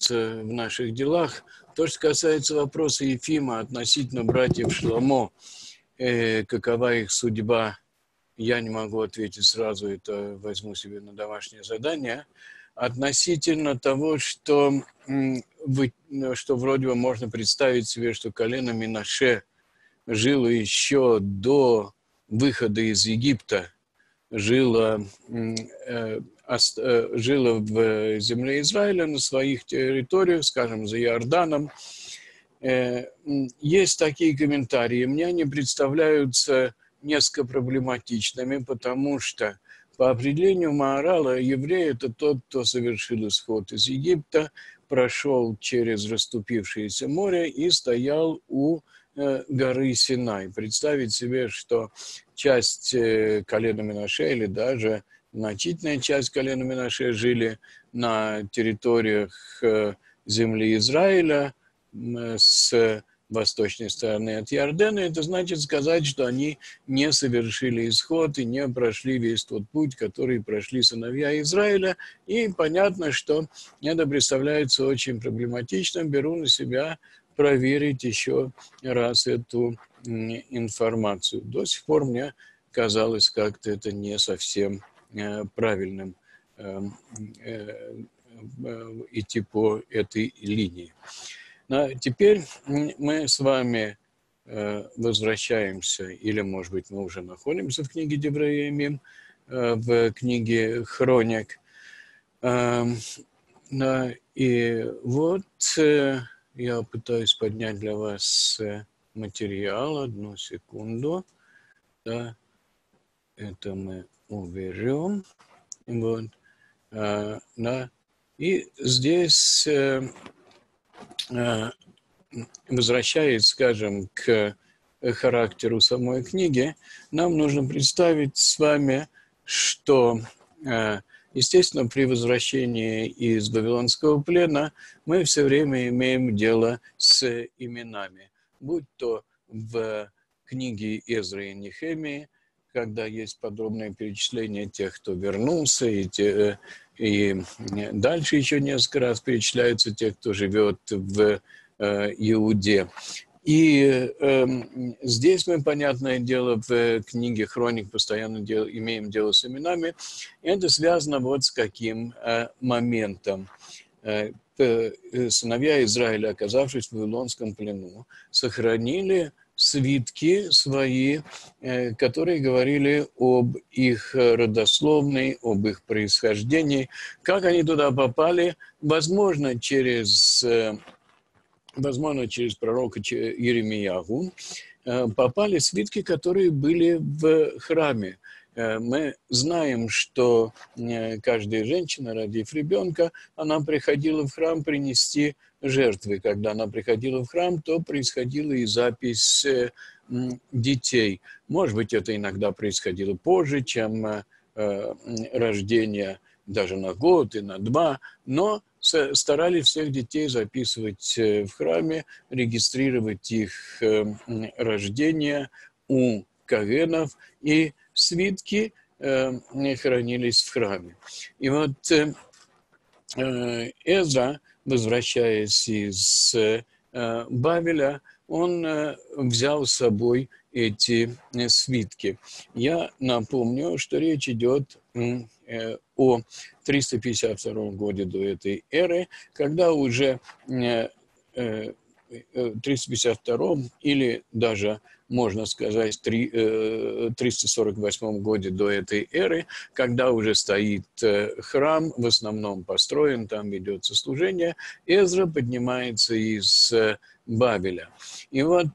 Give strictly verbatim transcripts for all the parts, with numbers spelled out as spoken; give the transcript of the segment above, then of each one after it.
в наших делах. То, что касается вопроса Ефима относительно братьев Шломо, э, какова их судьба, я не могу ответить сразу, это возьму себе на домашнее задание. Относительно того, что, вы, что вроде бы можно представить себе, что колено Менаше жило еще до выхода из Египта, жило, э, ост, э, жило в земле Израиля на своих территориях, скажем, за Иорданом. Э, есть такие комментарии. Мне они представляются несколько проблематичными, потому что по определению Маорала еврей – это тот, кто совершил исход из Египта, прошел через расступившееся море и стоял у э, горы Синай. Представить себе, что часть э, колена Менаше или даже значительная часть колена Менаше жили на территориях э, земли Израиля э, с восточной стороны от Иордана, это значит сказать, что они не совершили исход и не прошли весь тот путь, который прошли сыновья Израиля. И понятно, что это представляется очень проблематичным. Беру на себя проверить еще раз эту информацию. До сих пор мне казалось как-то это не совсем правильным идти по этой линии. Но теперь мы с вами э, возвращаемся, или, может быть, мы уже находимся в книге Деврея, э, в книге Хроник. Э, э, и вот э, я пытаюсь поднять для вас материал. Одну секунду. Да, это мы уберем. Вот. Э, да. И здесь... Э, возвращаясь, скажем, к характеру самой книги, нам нужно представить с вами, что, естественно, при возвращении из Вавилонского плена мы все время имеем дело с именами, будь то в книге Эзры и Нехемии, когда есть подробное перечисление тех, кто вернулся, и, те, и дальше еще несколько раз перечисляются те, кто живет в э, Иуде. И э, здесь мы, понятное дело, в книге Хроник постоянно дел, имеем дело с именами. Это связано вот с каким э, моментом. Э, сыновья Израиля, оказавшись в Вавилонском плену, сохранили свитки свои, которые говорили об их родословной, об их происхождении. Как они туда попали? Возможно, через, возможно, через пророка Иеремиягу попали свитки, которые были в храме. Мы знаем, что каждая женщина, родив ребенка, она приходила в храм принести жертвы. Когда она приходила в храм, то происходила и запись детей. Может быть, это иногда происходило позже, чем рождение даже на год и на два, но старались всех детей записывать в храме, регистрировать их рождение у коэнов, и свитки хранились в храме. И вот Эзра, возвращаясь из э, Бавеля, он э, взял с собой эти э, свитки. Я напомню, что речь идет э, о триста пятьдесят втором годе до этой эры, когда уже э, э, триста пятьдесят втором или даже, можно сказать, триста сорок восьмом годе до этой эры, когда уже стоит храм, в основном построен, там ведется служение, Эзра поднимается из Бавеля. И вот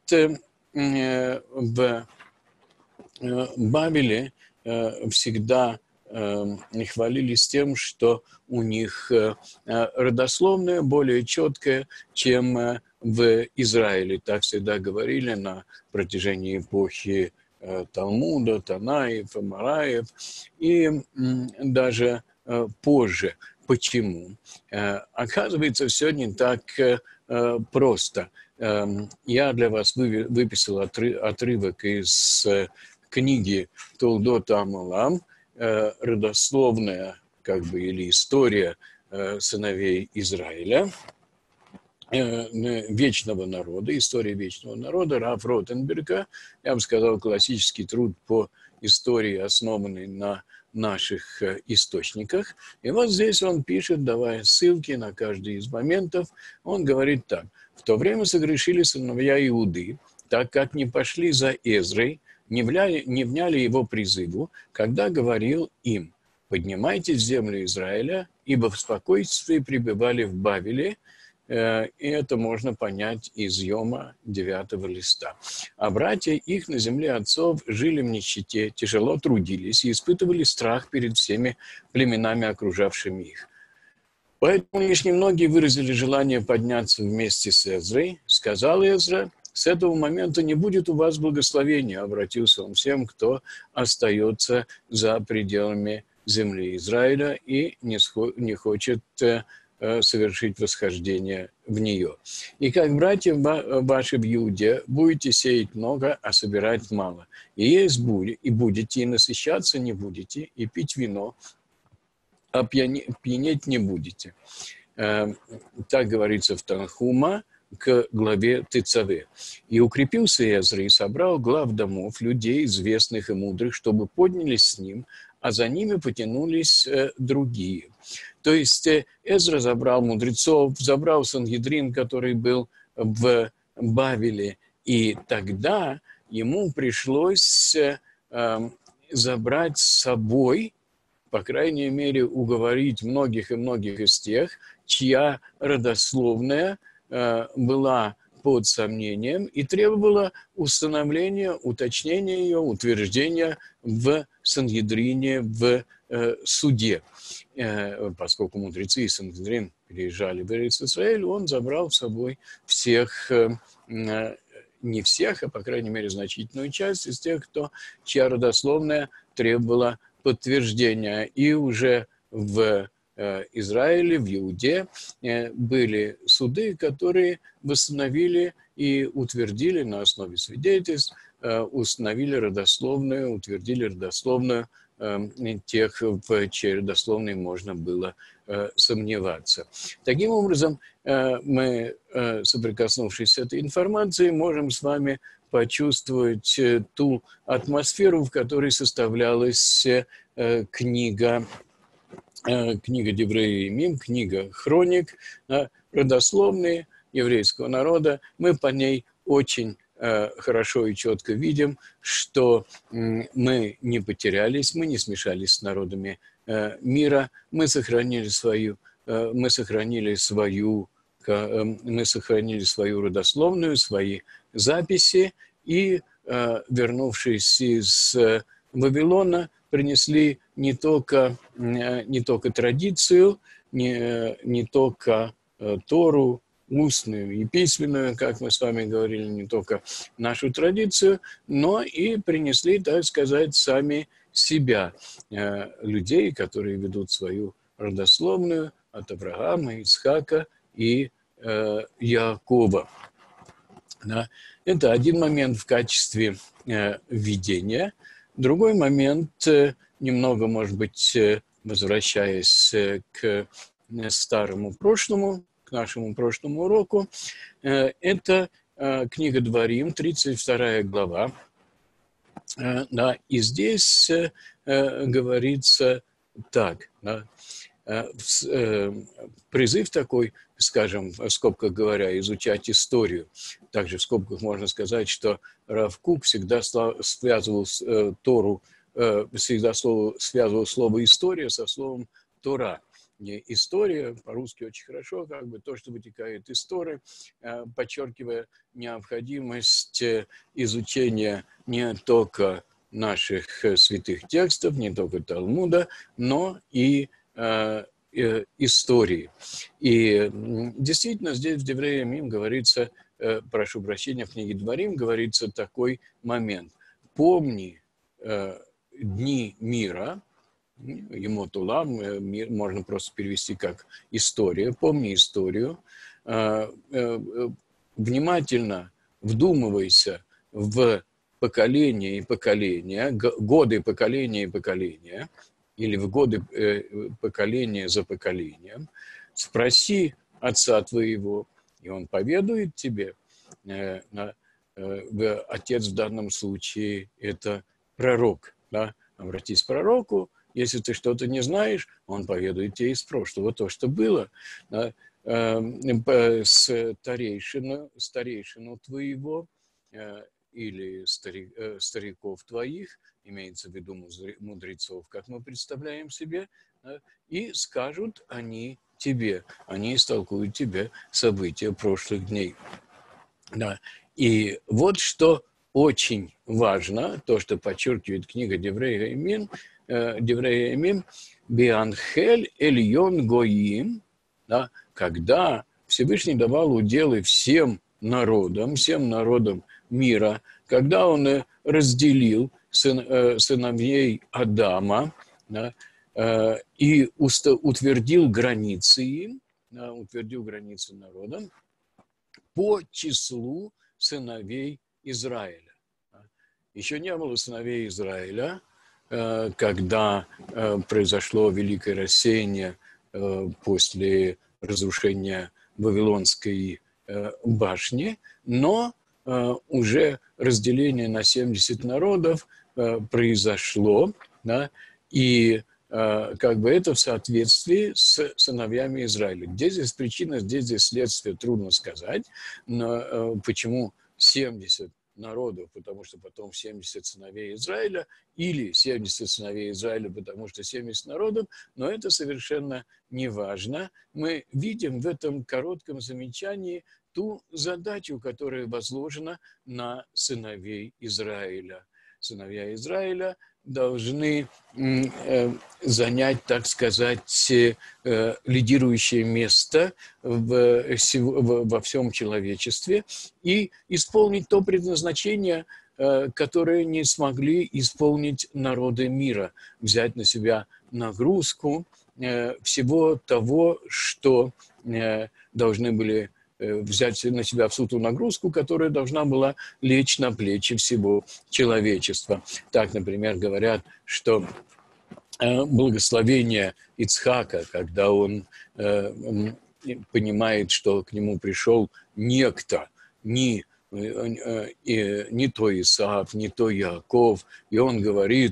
в Бавеле всегда хвалились тем, что у них родословная более четкая, чем в Израиле. Так всегда говорили на протяжении эпохи Талмуда, Танаев, Амараев и даже позже. Почему? Оказывается, все не так просто. Я для вас выписал отрывок из книги Толдот ха-Амалам, родословная, как бы, или история сыновей Израиля. вечного народа, история вечного народа Раф Ротенберга, я бы сказал, классический труд по истории, основанный на наших источниках. И вот здесь он пишет, давая ссылки на каждый из моментов, он говорит так. «В то время согрешили сыновья Иуды, так как не пошли за Эзрой, не вняли, не вняли его призыву, когда говорил им: поднимайтесь в землю Израиля, ибо в спокойствии пребывали в Бавеле». И это можно понять из Йома девятого листа. «А братья их на земле отцов жили в нищете, тяжело трудились и испытывали страх перед всеми племенами, окружавшими их. Поэтому лишь немногие выразили желание подняться вместе с Эзрой. Сказал Эзра: с этого момента не будет у вас благословения. Обратился он всем, кто остается за пределами земли Израиля и не хочет совершить восхождение в нее. И как братья ваши в Иуде будете сеять много, а собирать мало. И есть будет, и будете, и насыщаться не будете, и пить вино, а пьянеть не будете». Так говорится в Танхума к главе Тецаве. «И укрепился Эзра, и собрал глав домов, людей, известных и мудрых, чтобы поднялись с ним, а за ними потянулись другие». То есть Эзра забрал мудрецов, забрал Сангедрин, который был в Бавеле, и тогда ему пришлось забрать с собой, по крайней мере, уговорить многих и многих из тех, чья родословная была под сомнением и требовала установления, уточнения ее, утверждения в Сангедрине, в э, суде. Э, поскольку мудрецы и Сангедрин переезжали в Эрец-Исраэль, он забрал с собой всех, э, не всех, а по крайней мере значительную часть из тех, кто, чья родословная требовала подтверждения. И уже в Израиле, в Иуде были суды, которые восстановили и утвердили на основе свидетельств, установили родословную, утвердили родословную тех, в чьей родословной можно было сомневаться. Таким образом, мы, соприкоснувшись с этой информацией, можем с вами почувствовать ту атмосферу, в которой составлялась книга Книга Девреи и Мим, книга Хроник, родословные еврейского народа. Мы по ней очень хорошо и четко видим, что мы не потерялись, мы не смешались с народами мира, мы сохранили свою, мы сохранили свою, мы сохранили свою родословную, свои записи и, вернувшись из Вавилона, принесли не только, не только традицию, не, не только Тору, устную и письменную, как мы с вами говорили, не только нашу традицию, но и принесли, так сказать, сами себя, людей, которые ведут свою родословную от Авраама, Ицхака и Якова. Это один момент в качестве введения. Другой момент, немного, может быть, возвращаясь к старому прошлому, к нашему прошлому уроку, это книга Дворим, тридцать вторая глава. Да, и здесь говорится так, да, призыв такой, скажем, в скобках говоря, изучать историю. Также в скобках можно сказать, что Рав Кук всегда связывал Тору, всегда связывал слово «история» со словом «Тора». История, по-русски очень хорошо, как бы то, что вытекает из Торы, подчеркивая необходимость изучения не только наших святых текстов, не только Талмуда, но и истории. И действительно здесь в Девреи Мим говорится, прошу прощения, в книге Дворим говорится такой момент. Помни дни мира, Емот Улам, можно просто перевести как история, помни историю, внимательно вдумывайся в поколения и поколения, годы поколения и поколения, или в годы поколения за поколением, спроси отца твоего, и он поведует тебе. Отец в данном случае – это пророк. Да? Обратись к пророку, если ты что-то не знаешь, он поведает тебе из прошлого то, что было. Да? Старейшину, старейшину твоего или стариков твоих, имеется в виду мудрецов, как мы представляем себе, да? И скажут они тебе, они истолкуют тебе события прошлых дней. Да. И вот что очень важно, то, что подчеркивает книга Деврей Ямим, Деврей Ямим, «Бианхель эльон гоим», да, когда Всевышний давал уделы всем народам, всем народам мира, когда он разделил сын, сыновей Адама, да, и утвердил границы им, да, утвердил границы народам по числу сыновей Израиля. Еще не было сыновей Израиля, когда произошло великое рассеяние после разрушения Вавилонской башни, но уже разделение на семьдесят народов произошло, да, и как бы это в соответствии с сыновьями Израиля. Где здесь причина, где здесь следствие, трудно сказать, но почему семьдесят народов, потому что потом семьдесят сыновей Израиля, или семьдесят сыновей Израиля, потому что семьдесят народов, но это совершенно не важно. Мы видим в этом коротком замечании ту задачу, которая возложена на сыновей Израиля. Сыновья Израиля должны э, занять, так сказать, э, лидирующее место в, в, во всем человечестве и исполнить то предназначение, э, которое не смогли исполнить народы мира, взять на себя нагрузку э, всего того, что э, должны были взять на себя всю ту нагрузку, которая должна была лечь на плечи всего человечества. Так, например, говорят, что благословение Ицхака, когда он понимает, что к нему пришел некто, не, не то Исаав, не то Яаков, и он говорит: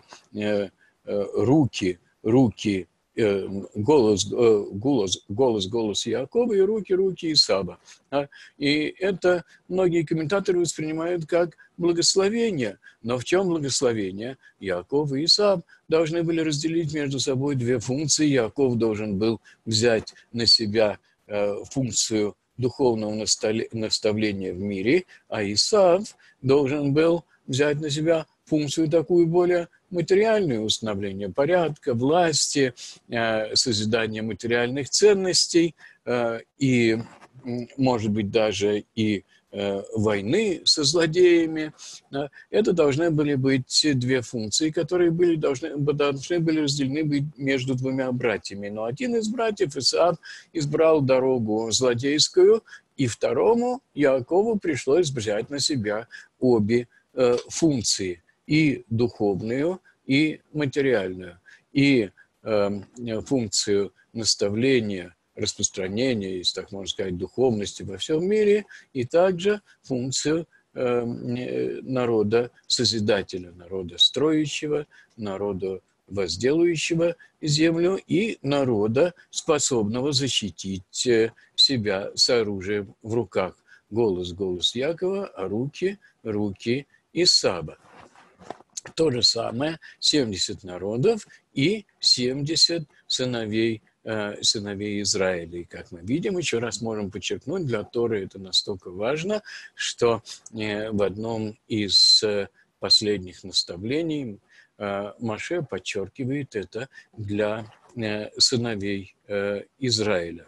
руки, руки, голос, голос, голос, голос Иакова и руки, руки Исава. И это многие комментаторы воспринимают как благословение. Но в чем благословение? Иаков и Исав должны были разделить между собой две функции. Иаков должен был взять на себя функцию духовного наставления в мире, а Исав должен был взять на себя функцию такую более материальную, установление порядка, власти, созидание материальных ценностей и, может быть, даже и войны со злодеями. Это должны были быть две функции, которые были, должны, должны были разделены быть между двумя братьями. Но один из братьев, Исаав, избрал дорогу злодейскую, и второму, Яакову, пришлось взять на себя обе функции, и духовную, и материальную, и э, функцию наставления, распространения, если так можно сказать, духовности во всем мире, и также функцию э, народа созидателя, народа строящего, народа возделывающего землю и народа, способного защитить себя с оружием в руках. Голос, голос Якова, а руки, руки Исава. То же самое семьдесят народов и семьдесят сыновей, э, сыновей Израиля. И как мы видим, еще раз можем подчеркнуть, для Торы это настолько важно, что э, в одном из э, последних наставлений э, Моше подчеркивает это для э, сыновей э, Израиля.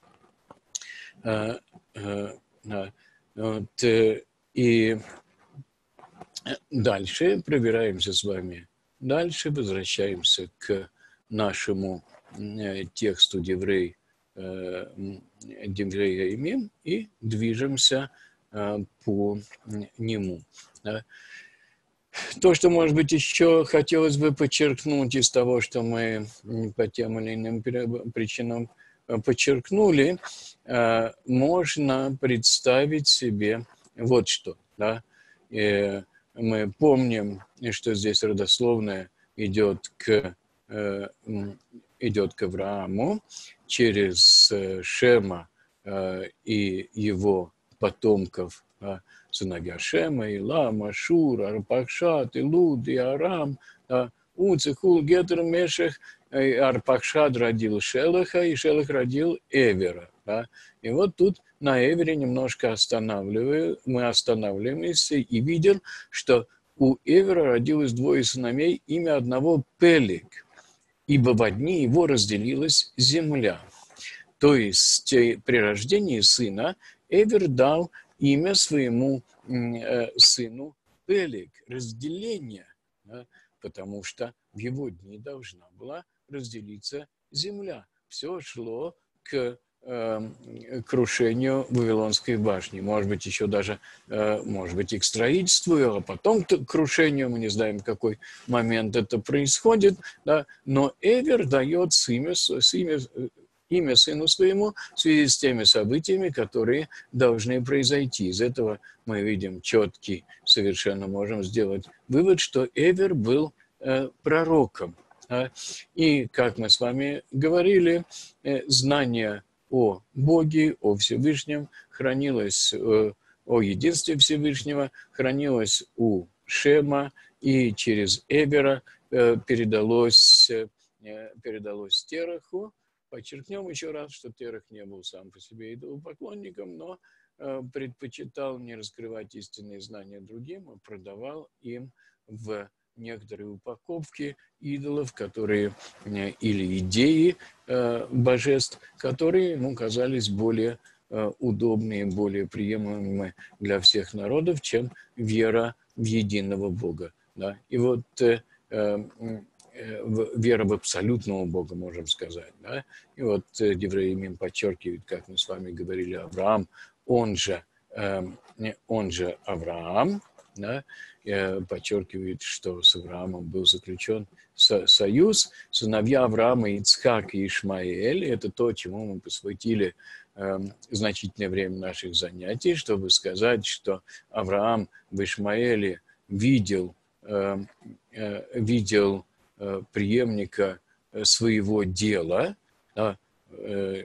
Э, э, э, вот, э, и дальше пробираемся с вами дальше, возвращаемся к нашему тексту Деврей, Деврей Ямим и движемся по нему. То, что, может быть, еще хотелось бы подчеркнуть из того, что мы по тем или иным причинам подчеркнули, можно представить себе вот что. Да? И мы помним, что здесь родословная идет к, идет к Аврааму через Шема и его потомков, сыновья Шема, Илам, Ашур, Арпакшад, Илуд и Арам, Уцехул, Гетер, Мешех. Арпакшад родил Шелаха, и Шелах родил Эвера. Да? И вот тут на Эвере немножко останавливаю, мы останавливаемся и видим, что у Эвера родилось двое сыновей, имя одного Пелег, ибо в дни его разделилась земля. То есть при рождении сына Эвер дал имя своему э, сыну Пелег, разделение, да? Потому что в его дни должна была разделиться земля. Все шло к э, крушению Вавилонской башни. Может быть, еще даже, э, может быть, и к строительству, а потом к крушению. Мы не знаем, в какой момент это происходит. Да? Но Эвер дает имя, имя, имя сыну своему в связи с теми событиями, которые должны произойти. Из этого мы видим четкий, совершенно можем сделать вывод, что Эвер был э, пророком. И, как мы с вами говорили, знание о Боге, о Всевышнем хранилось, о единстве Всевышнего хранилось у Шема, и через Эвера передалось, передалось Тераху. Подчеркнем еще раз, что Терах не был сам по себе идолопоклонником, но предпочитал не раскрывать истинные знания другим, а продавал им в некоторые упаковки идолов, которые, или идеи э, божеств, которые ему казались более э, удобные, более приемлемые для всех народов, чем вера в единого Бога. Да? И вот э, э, вера в абсолютного Бога, можем сказать. Да? И вот э, Деврей Мим подчеркивает, как мы с вами говорили, Авраам, он же, э, он же Авраам, да, подчеркивает, что с Авраамом был заключен со- союз. Сыновья Авраама, Ицхак и Ишмаэль. Это то, чему мы посвятили э, значительное время наших занятий, чтобы сказать, что Авраам в Ишмаэле видел, э, э, видел э, преемника своего дела, да, э,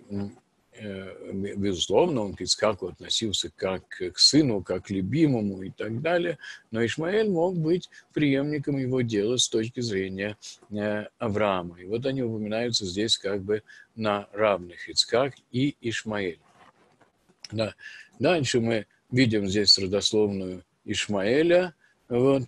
безусловно, он к Ицхаку относился как к сыну, как к любимому и так далее, но Ишмаэль мог быть преемником его дела с точки зрения Авраама. И вот они упоминаются здесь как бы на равных, Ицхак и Ишмаэль. Да. Дальше мы видим здесь родословную Ишмаэля, вот,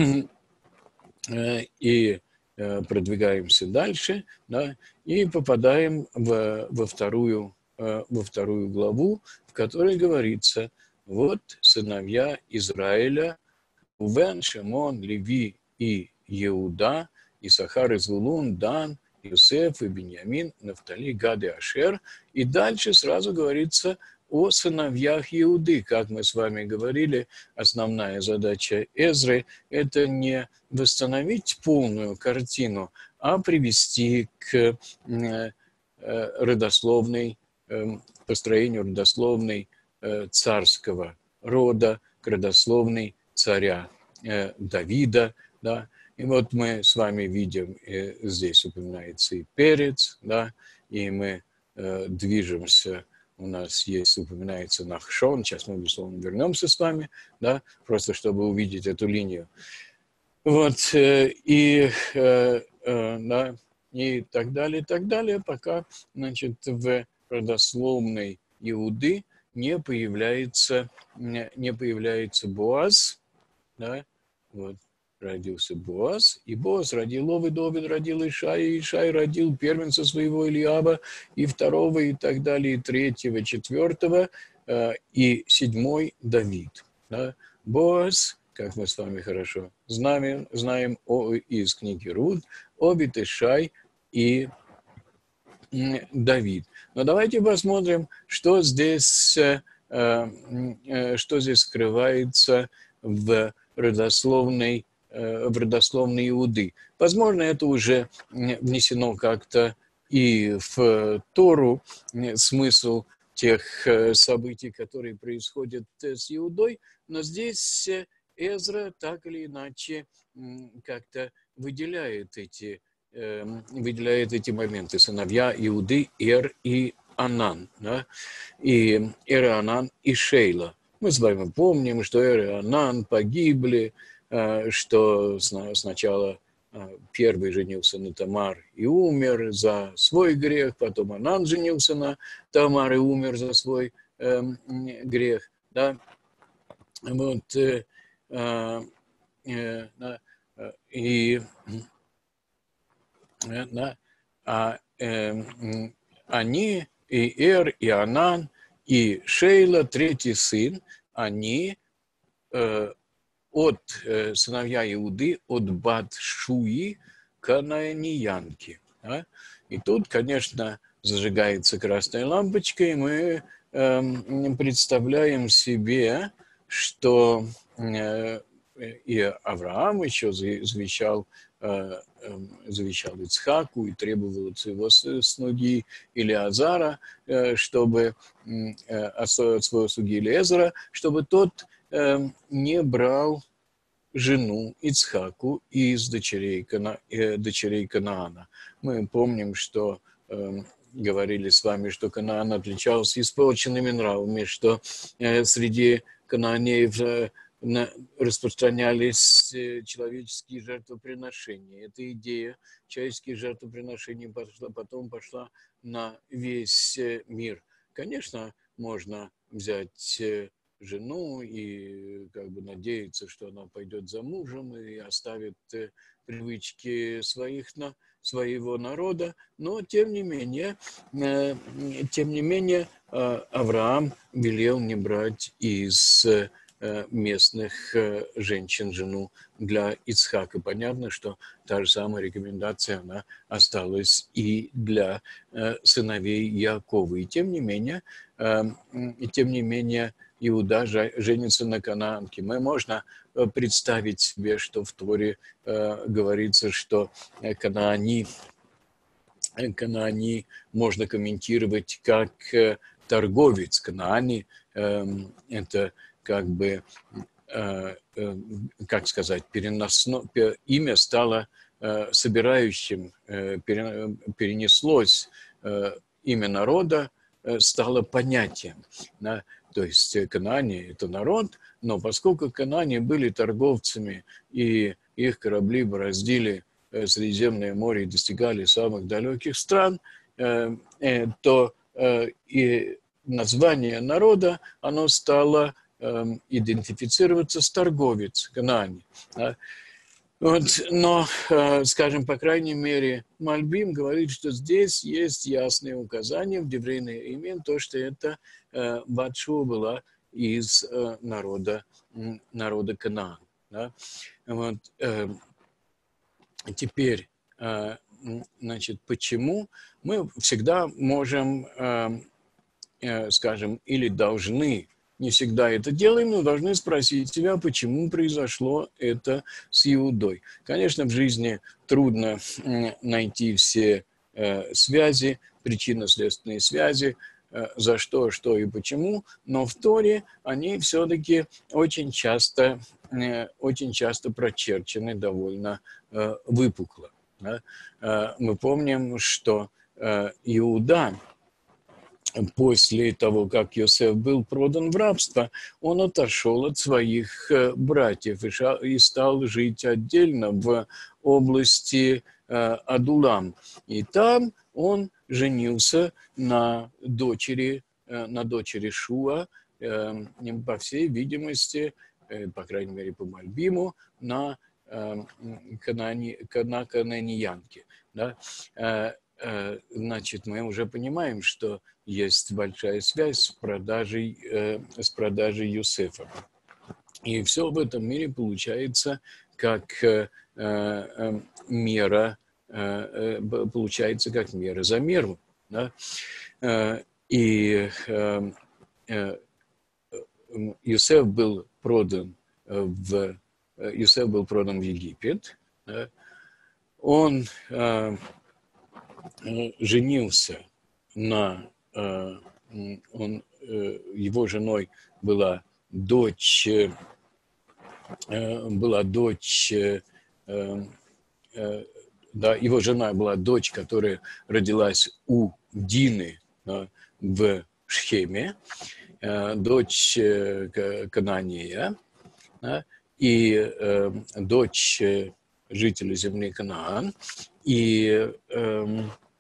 и продвигаемся дальше, да, и попадаем в, во вторую во вторую главу, в которой говорится, вот сыновья Израиля, Увен, Шимон, Леви и Иуда, Исахар, и Звулун, Дан, Иосиф и Беньямин, Нафтали, Гад и Ашер. И дальше сразу говорится о сыновьях Иуды. Как мы с вами говорили, основная задача Эзры – это не восстановить полную картину, а привести к родословной построению родословной царского рода, к родословной царя Давида. Да? И вот мы с вами видим, здесь упоминается и Перец, да? И мы движемся, у нас есть, упоминается Нахшон, сейчас мы, безусловно, вернемся с вами, да? Просто чтобы увидеть эту линию. Вот, и, да, и так далее, и так далее, пока, значит, в родословной Иуды не появляется, не появляется Боаз, да, вот, родился Боаз, и Боаз родил Овид, Овид родил Ишай, и Ишай родил первенца своего Илиаба, и второго, и так далее, и третьего, четвертого, и седьмой Давид. Да. Боаз, как мы с вами хорошо знаем, знаем о, из книги Руд, Овид, Ишай и Давид. Но давайте посмотрим, что здесь, что здесь скрывается в родословной, в родословной Иуды. Возможно, это уже внесено как-то и в Тору смысл тех событий, которые происходят с Иудой, но здесь Эзра так или иначе как-то выделяет эти, выделяет эти моменты. Сыновья Иуды, Эр и Анан, да? И Эр и Анан и Шейла. Мы с вами помним, что Эр и Анан погибли, что сначала первый женился на Тамар и умер за свой грех, потом Анан женился на Тамар и умер за свой э, грех. Да? Вот, э, э, э, и э, а, э, они, и Эр, и Анан, и Шейла, третий сын, они э, от э, сыновья Иуды, от Бат-Шуи, канаанеянки. Да? И тут, конечно, зажигается красная лампочка, и мы э, представляем себе, что э, и Авраам еще завещал, э, э, завещал Ицхаку и требовал от своего слуги Илиазара, э, чтобы э, от своего слуги Илиезера, чтобы тот э, не брал жену Ицхаку из дочерей, Кана, э, дочерей Канаана. Мы помним, что э, говорили с вами, что Канаан отличался испорченными нравами, что э, среди канаанеев э, на, распространялись э, человеческие жертвоприношения. Эта идея человеческих жертвоприношений пошла, потом пошла на весь э, мир. Конечно, можно взять э, жену и как бы надеяться, что она пойдет за мужем и оставит э, привычки своих, на, своего народа, но тем не менее, э, тем не менее э, Авраам велел не брать из э, местных э, женщин жену для Ицхака. Понятно, что та же самая рекомендация, она осталась и для э, сыновей Якова. И тем не менее, э, и тем не менее, Иуда женится на канаанке. Мы можно представить себе, что в Торе э, говорится, что Канаани, Канаани можно комментировать как э, торговец. Канаани э, это как бы, э, э, как сказать, переносно, имя стало э, собирающим, э, перенеслось, э, имя народа э, стало понятием. Да? То есть канаане – это народ, но поскольку канаане были торговцами, и их корабли бороздили Средиземное море и достигали самых далеких стран, то и название народа, оно стало идентифицироваться с торговец, канаане. Вот, но, скажем, по крайней мере, Мальбим говорит, что здесь есть ясные указания в Деврей Неемим, то, что это Бат-Шуа была из народа, народа Канаан. Да? Вот, теперь, значит, почему мы всегда можем, скажем, или должны, не всегда это делаем, но должны спросить себя, почему произошло это с Иудой. Конечно, в жизни трудно найти все э, связи, причинно-следственные связи, э, за что, что и почему, но в Торе они все-таки очень часто, э, очень часто прочерчены довольно э, выпукло. Да? Э, мы помним, что э, Иуда, после того, как Йосеф был продан в рабство, он отошел от своих братьев и стал жить отдельно в области Адулам. И там он женился на дочери, на дочери Шуа, по всей видимости, по крайней мере по Мальбиму, на канаанеянке. Да? Значит, мы уже понимаем, что есть большая связь с продажей, э, с продажей Йосефа. И все в этом мире получается как э, э, мера, э, получается как мера за меру. Да? Э, и э, э, Йосеф был продан в, Йосеф был продан в Египет. Да? Он э, женился на... Он, его женой была дочь... Была дочь... Да, его жена была дочь, которая родилась у Дины в Шхеме, дочь Кананея, и э, дочь жителя земли Канаан, и, э,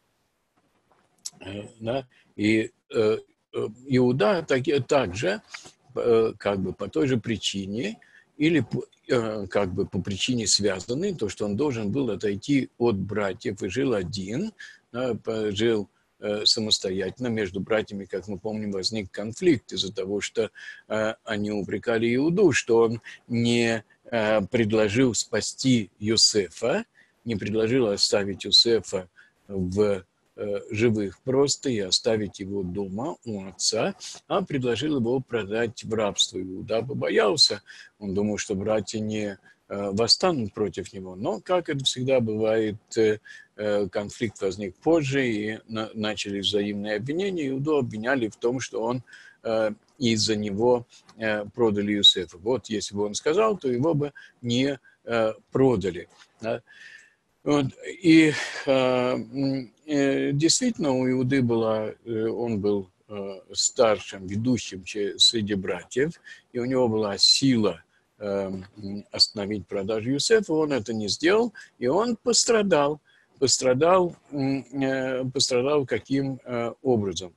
да, и э, Иуда так, также, э, как бы по той же причине, или э, как бы по причине связанной, то, что он должен был отойти от братьев и жил один, да, жил самостоятельно. Между братьями, как мы помним, возник конфликт из-за того, что э, они упрекали Иуду, что он не э, предложил спасти Йосефа, не предложил оставить Йосефа в э, живых просто и оставить его дома у отца, а предложил его продать в рабство. Иуда побоялся, он думал, что братья не э, восстанут против него. Но, как это всегда бывает, э, конфликт возник позже, и на, начались взаимные обвинения. Иуду обвиняли в том, что он э, из-за него э, продали Йосефа. Вот если бы он сказал, то его бы не э, продали. Да? Вот. И э, э, действительно у Иуды была, э, он был э, старшим, ведущим среди братьев, и у него была сила э, остановить продажу Йосефа. Он это не сделал, и он пострадал. Пострадал, пострадал каким образом?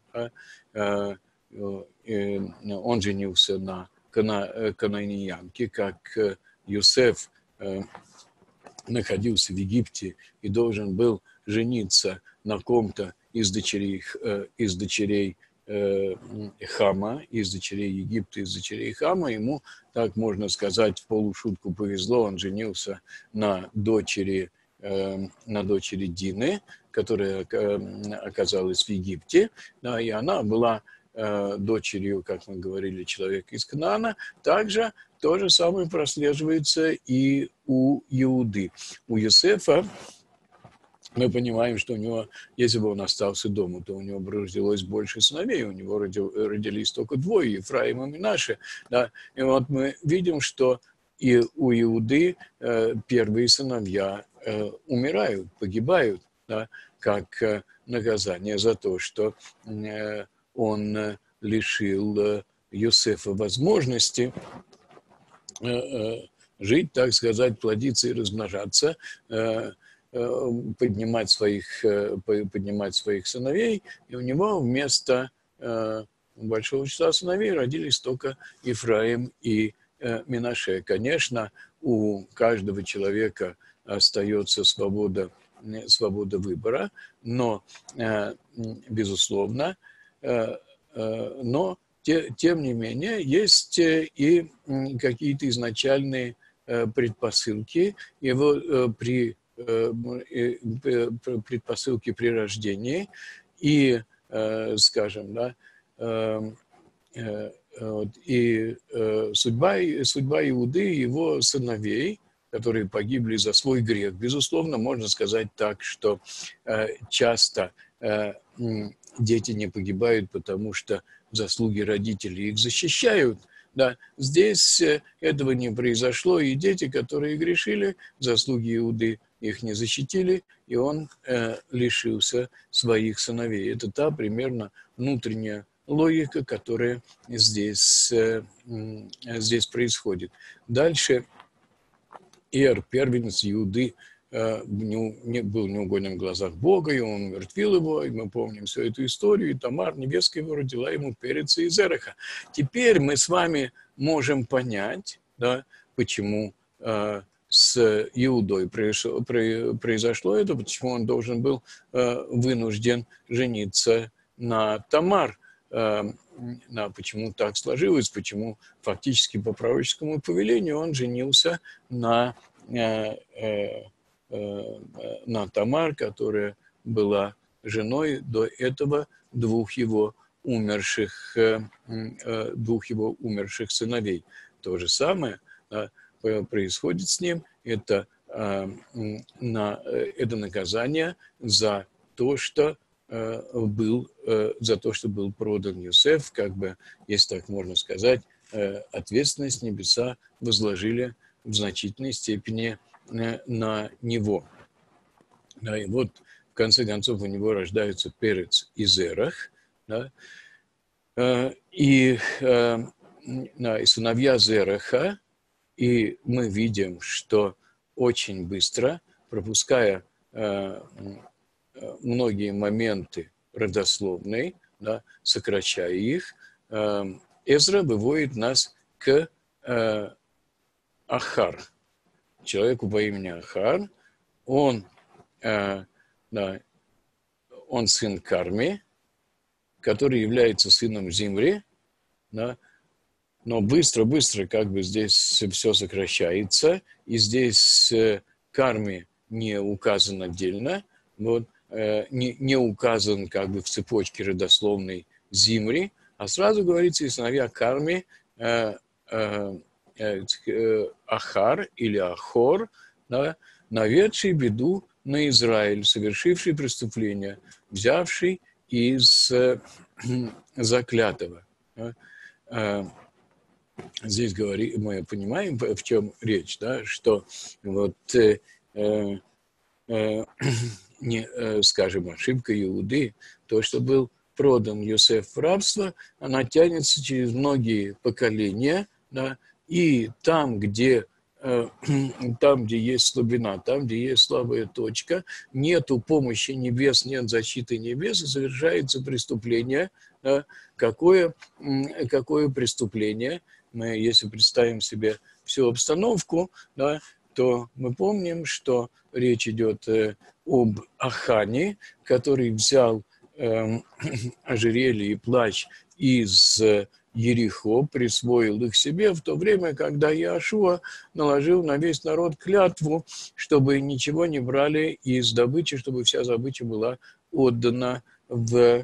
Он женился на кананеянке, как Йосеф находился в Египте и должен был жениться на ком-то из дочерей, из дочерей Хама, из дочерей Египта, из дочерей Хама. Ему, так можно сказать, в полушутку повезло, он женился на дочери на дочери Дины, которая оказалась в Египте, да, и она была э, дочерью, как мы говорили, человека из Канаана. Также то же самое прослеживается и у Иуды. У Йосефа мы понимаем, что у него, если бы он остался дома, то у него бы родилось больше сыновей, у него родились только двое, Ефраим и Менаше. Да, и вот мы видим, что и у Иуды э, первые сыновья э, умирают, погибают, да, как э, наказание за то, что э, он лишил э, Йосефа возможности э, э, жить, так сказать, плодиться и размножаться, э, э, поднимать своих, э, поднимать своих сыновей, и у него вместо э, большого числа сыновей родились только Ефраим и Менаше. Конечно, у каждого человека остается свобода, свобода выбора, но, безусловно, но тем не менее есть и какие-то изначальные предпосылки, его при, предпосылки при рождении и, скажем, да, и э, судьба, судьба Иуды и его сыновей, которые погибли за свой грех. Безусловно, можно сказать так, что э, часто э, дети не погибают, потому что заслуги родителей их защищают. Да, здесь э, этого не произошло, и дети, которые грешили, заслуги Иуды их не защитили, и он э, лишился своих сыновей. Это та примерно внутренняя логика, которая здесь, здесь происходит. Дальше Эр, первенец Иуды, не, был неугоден в глазах Бога, и он умертвил его, и мы помним всю эту историю, и Тамар, невестка его, родила ему переца и Зераха. Теперь мы с вами можем понять, да, почему э, с Иудой произошло, произошло это, почему он должен был э, вынужден жениться на Тамар. Да, почему так сложилось, почему фактически по пророческому повелению он женился на, э, э, на Тамар, которая была женой до этого двух его умерших, э, двух его умерших сыновей. То же самое да, происходит с ним, это, э, на, это наказание за то, что был, за то, что был продан Йосеф, как бы, если так можно сказать, ответственность небеса возложили в значительной степени на него. Да, и вот, в конце концов, у него рождаются Перец и Зерах, да, и, да, и сыновья Зераха, и мы видим, что очень быстро, пропуская многие моменты родословной, да, сокращая их, Эзра выводит нас к Ахар, человеку по имени Ахар. Он, да, он сын Карми, который является сыном Зимри, да, но быстро-быстро как бы здесь все сокращается, и здесь Карми не указан отдельно, вот, не, не указан как бы в цепочке родословной Зимри, а сразу говорится и сыновья Карми, э, э, э, Ахар или Ахор, да, наведший беду на Израиль, совершивший преступление, взявший из э, заклятого. Да. Э, здесь говори, мы понимаем, в чем речь, да, что вот э, э, э, не, скажем, ошибка Иуды, то, что был продан Йосеф в рабство, она тянется через многие поколения, да, и там, где, там, где есть слабина, там, где есть слабая точка, нету помощи небес, нет защиты небес, и совершается преступление. Да, какое, какое преступление? Мы, если представим себе всю обстановку, да, то мы помним, что речь идет э, об Ахане, который взял э, ожерелье и плащ из э, Ерихо, присвоил их себе, в то время, когда Иошуа наложил на весь народ клятву, чтобы ничего не брали из добычи, чтобы вся добыча была отдана в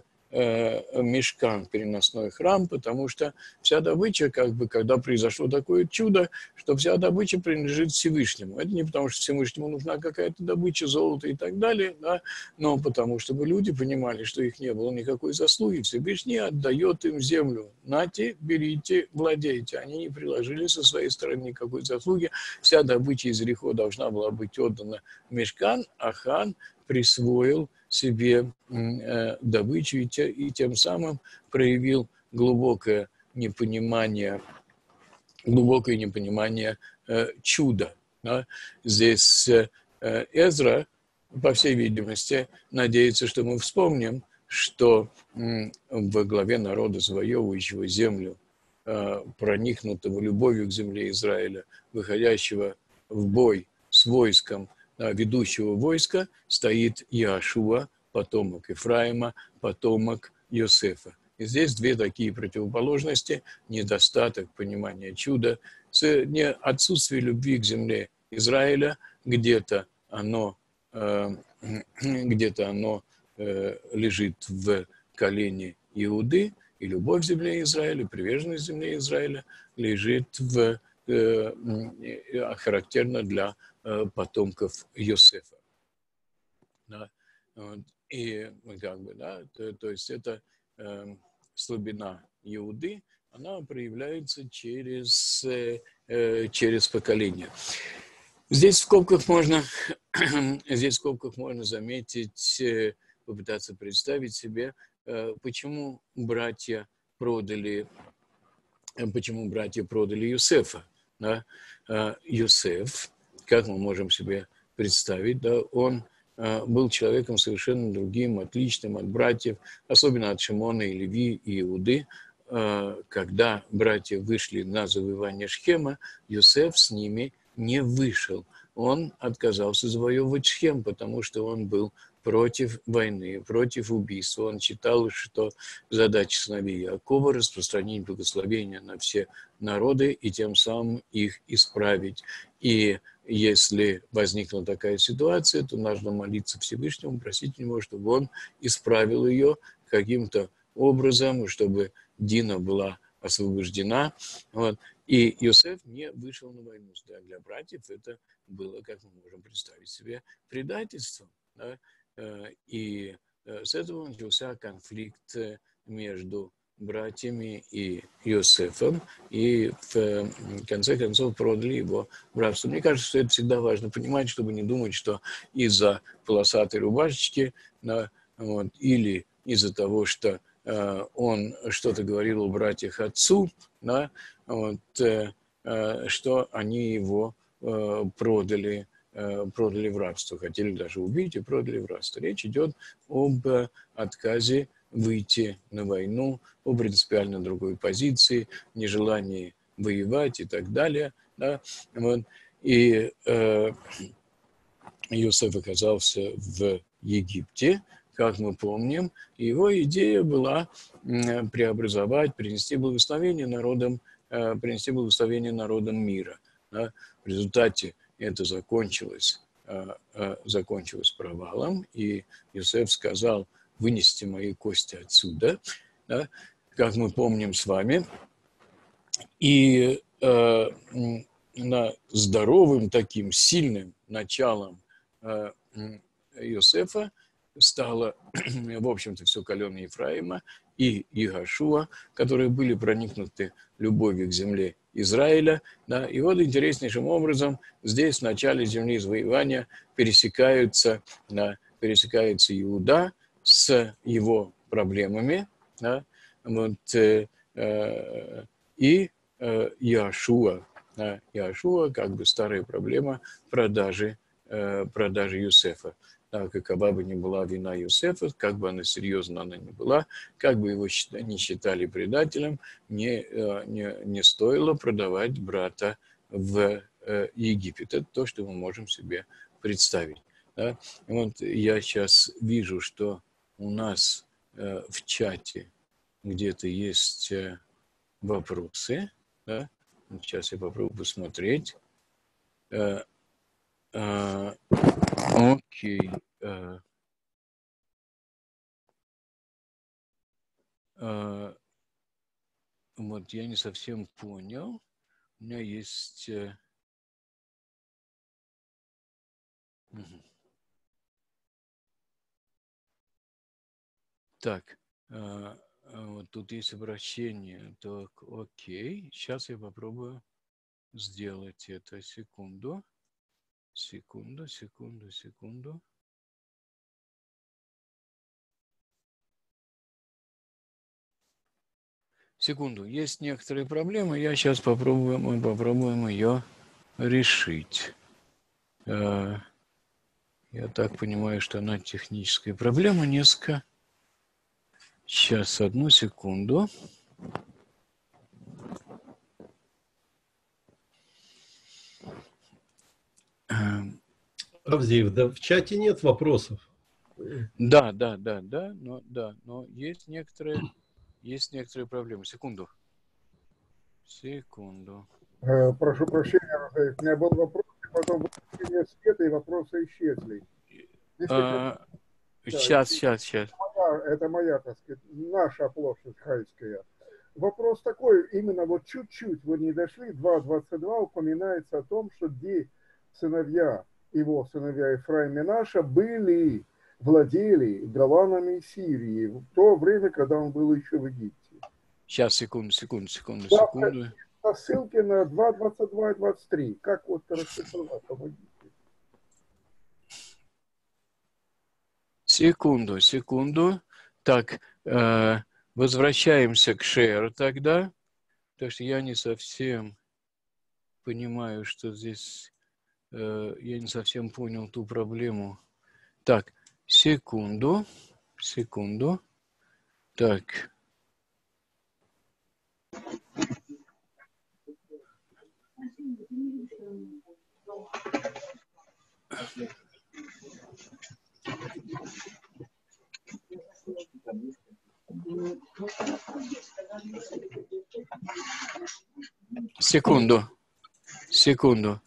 Мишкан, переносной храм, потому что вся добыча, как бы, когда произошло такое чудо, что вся добыча принадлежит Всевышнему. Это не потому, что Всевышнему нужна какая-то добыча, золото и так далее, да, но потому, чтобы люди понимали, что их не было никакой заслуги. Всевышний отдает им землю. Нате, берите, владейте. Они не приложили со своей стороны никакой заслуги. Вся добыча из Ерихо должна была быть отдана в Мишкан, а хан присвоил себе э, добычу и, те, и тем самым проявил глубокое непонимание, глубокое непонимание э, чуда. Да? Здесь э, Эзра, по всей видимости, надеется, что мы вспомним, что э, во главе народа, завоевывающего землю, э, проникнутого любовью к земле Израиля, выходящего в бой с войском, ведущего войска, стоит Иошуа, потомок Ефраима, потомок Йосефа. И здесь две такие противоположности: недостаток понимания чуда, не отсутствие любви к земле Израиля, где-то оно, где-то оно лежит в колене Иуды, и любовь к земле Израиля, приверженность земле Израиля лежит в, характерно для потомков Йосефа. Да? И как бы, да, то, то есть это э, слабина Иуды, она проявляется через, э, через поколение. Здесь в скобках можно, здесь в скобках можно заметить, э, попытаться представить себе, э, почему братья продали, э, почему братья продали Йосефа. Да? Э, Йосеф, как мы можем себе представить, да, он был человеком совершенно другим, отличным от братьев, особенно от Шимона и Леви и Иуды. Когда братья вышли на завоевание Шхема, Йосеф с ними не вышел. Он отказался завоевывать Шхем, потому что он был против войны, против убийства. Он считал, что задача сыновей Иакова — распространить благословение на все народы и тем самым их исправить. И если возникла такая ситуация, то нужно молиться Всевышнему, просить его, чтобы он исправил ее каким-то образом, чтобы Дина была освобождена. Вот. И Йосеф не вышел на войну. Для братьев это было, как мы можем представить себе, предательством. Да? И с этого начался конфликт между братьями и Йосефом, и в конце концов продали его в рабство. Мне кажется, что это всегда важно понимать, чтобы не думать, что из-за полосатой рубашечки, да, вот, или из-за того, что э, он что-то говорил о братьях отцу, да, вот, э, э, что они его э, продали, э, продали в рабство, хотели даже убить и продали в рабство. Речь идет об отказе выйти на войну, о принципиально другой позиции, нежелании воевать и так далее. Да? Вот. И э, Иосиф оказался в Египте, как мы помним. Его идея была э, преобразовать, принести благословение народам, э, принести благословение народам мира. Да? В результате это закончилось, э, э, закончилось провалом, и Иосиф сказал: «Вынести мои кости отсюда», да, как мы помним с вами. И э, на здоровым таким сильным началом э, Иосифа стало, в общем-то, все колено Ефраима и Иегошуа, которые были проникнуты любовью к земле Израиля. Да. И вот интереснейшим образом здесь в начале земли завоевания пересекаются, да, пересекается Иуда с его проблемами, да, вот, э, э, и э, Иошуа, да, Иошуа, как бы старая проблема продажи, э, продажи Юсефа. Да, какова бы ни была вина Юсефа, как бы она серьезна она ни была, как бы его не считали предателем, не, э, не, не стоило продавать брата в э, Египет. Это то, что мы можем себе представить. Да. Вот я сейчас вижу, что у нас э, в чате где-то есть э, вопросы. Да? Сейчас я попробую посмотреть. Э, э, окей. Э, э, вот я не совсем понял. У меня есть... Э, угу. Так. Э, Вот тут есть обращение. Так, окей. Сейчас я попробую сделать это. Секунду. Секунду, секунду, секунду. Секунду. Есть некоторые проблемы. Я сейчас попробую, мы попробуем ее решить. Я так понимаю, что она техническая проблема несколько. Сейчас, одну секунду. Авдеев, да в чате нет вопросов. Да, да, да, да, но да, но есть некоторые, есть некоторые проблемы. Секунду. Секунду. Прошу прощения, у меня был вопрос, потом выключение света, и вопросы исчезли. А, сейчас, сейчас, сейчас. Это моя, так сказать, наша площадь Хайская. Вопрос такой, именно вот чуть-чуть вы не дошли, два двадцать два упоминается о том, что где сыновья, его сыновья Ефраим и Менаша были, владели Голанами Сирии в то время, когда он был еще в Египте. Сейчас, секунду, секунду, секунду, секунду. По ссылке на два двадцать два и двадцать три. Как вот расшифровать, помогите. Секунду, секунду. Так, э, возвращаемся к Шеру тогда, потому что я не совсем понимаю, что здесь, э, я не совсем понял ту проблему. Так, секунду, секунду. Так. Секунду. Секунду.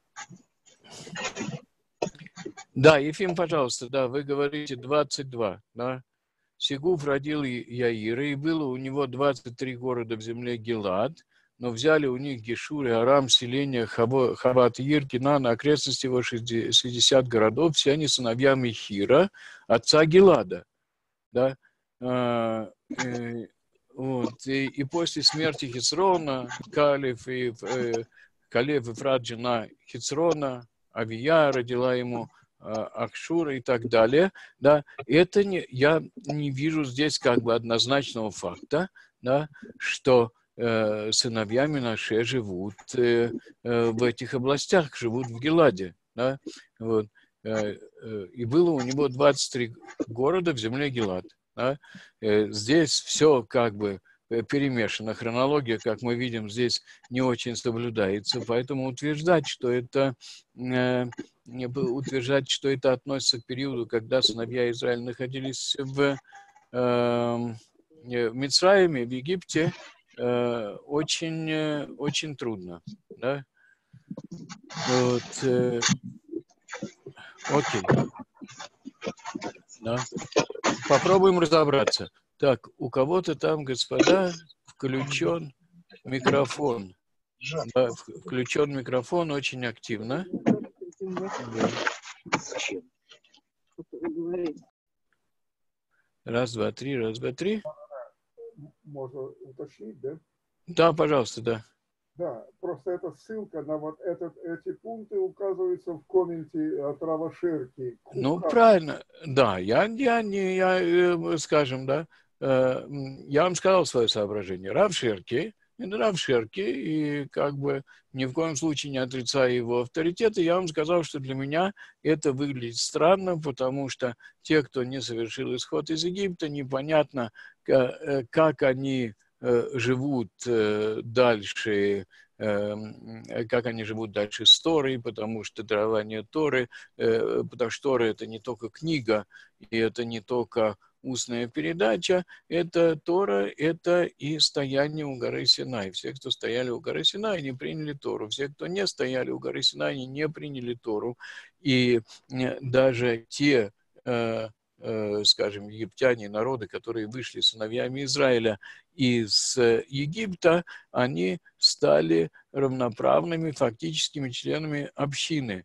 Да, Ефим, пожалуйста, да, вы говорите двадцать два, да? Сегув родил Яира, и было у него двадцать три города в земле Гилад, но взяли у них Гешур и Арам, селение Хават, Ир, Кинан, окрестности его шестьдесят городов, все они сыновья Михира, отца Гилада. Да? А, и, вот, и, и после смерти Хицрона, Калев и, э, Калев и Фрат, жена Хицрона, Авия родила ему Акшура и так далее, да, это не, я не вижу здесь как бы однозначного факта, да, что э, сыновья Менаше живут э, э, в этих областях, живут в Гиладе, да, вот, э, э, и было у него двадцать три города в земле Гилад, да, э, здесь все как бы перемешано, хронология, как мы видим, здесь не очень соблюдается, поэтому утверждать, что это э, утверждать, что это относится к периоду, когда сыновья Израиля находились в, э, в Мицраиме, в Египте, э, очень, э, очень трудно. Да? Вот, э, окей. Да. Попробуем разобраться. Так, у кого-то там, господа, включен микрофон. Да, включен микрофон очень активно. Да. Раз, два, три, раз, два, три. Можно уточнить, да? Да, пожалуйста, да. Да, просто эта ссылка на вот этот, эти пункты указываются в комменте от Рава Шерки. Ну, правильно. Да, я, я, не, я, скажем, да, я вам сказал свое соображение. Рав Шерки, это Рав Шерки, и как бы ни в коем случае не отрицая его авторитета, я вам сказал, что для меня это выглядит странно, потому что те, кто не совершил исход из Египта, непонятно, как они живут дальше, как они живут дальше с Торой, потому что дарование Торы, потому что Тора — это не только книга, и это не только устная передача, это Тора, это и стояние у горы Синай. Все, кто стояли у горы Синай, не приняли Тору. Все, кто не стояли у горы Синай, они не приняли Тору. И даже те, скажем, египтяне, народы, которые вышли сыновьями Израиля из Египта, они стали равноправными фактическими членами общины.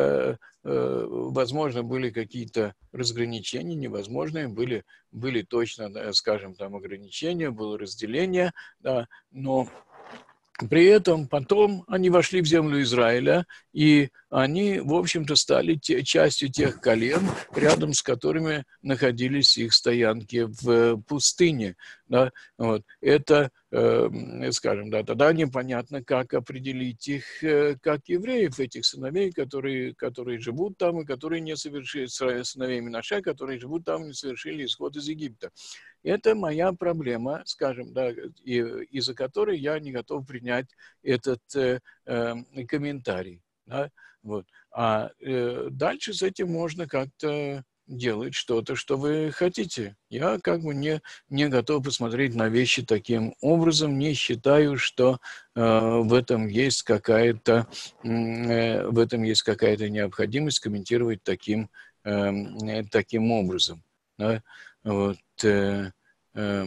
Возможно, были какие-то разграничения, невозможные, были, были точно, скажем, там ограничения, было разделение, да, но при этом потом они вошли в землю Израиля, и они, в общем-то, стали те, частью тех колен, рядом с которыми находились их стоянки в пустыне. Да? Вот. Это, э, скажем, да, тогда непонятно, как определить их э, как евреев, этих сыновей, которые, которые живут там, и которые не совершили, сыновей Менаше, которые живут там и не совершили исход из Египта. Это моя проблема, скажем, да, из-за которой я не готов принять этот э, э, комментарий. Да? Вот. А э, дальше с этим можно как-то делать что-то, что вы хотите. Я как бы не, не готов посмотреть на вещи таким образом, не считаю, что э, в этом есть какая-то э, в этом есть какая-то необходимость комментировать таким, э, таким образом. Да? Вот, э, э,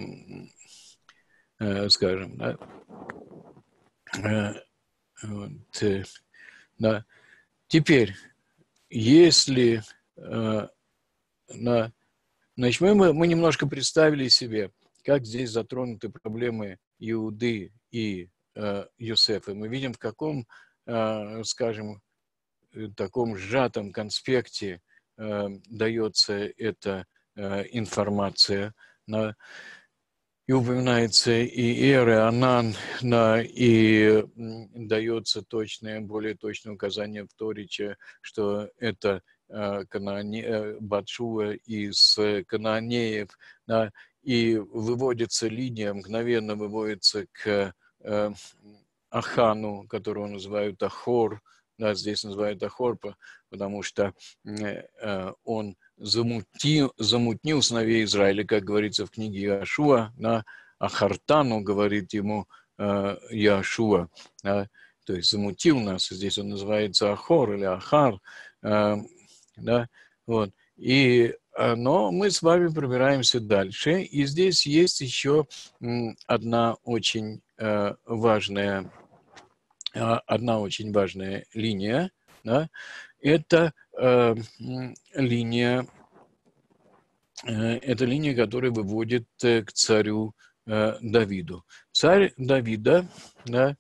э, скажем, да, э, вот, э, да. Теперь, если э, на, значит, мы, мы немножко представили себе, как здесь затронуты проблемы Иуды и э, Йосефа. Мы видим, в каком, э, скажем, таком сжатом конспекте э, дается эта э, информация. На, и упоминается и Эр, и Анан, да, и дается точное, более точное указание в Ториче, что это э, Канане, Батшуа из Кананеев, да, и выводится линия, мгновенно выводится к э, Ахану, которого называют Ахор, да, здесь называют Ахор, потому что э, он замутил, замутнил сыновей Израиля, как говорится в книге Иошуа, на Ахартану говорит ему э, Иошуа, да, то есть замутил нас, здесь он называется Ахор или Ахар, э, да, вот, и но мы с вами пробираемся дальше. И здесь есть еще одна очень важная, одна очень важная линия. Да? Это линия, это линия, которая выводит к царю Давиду. Царь Давида, да,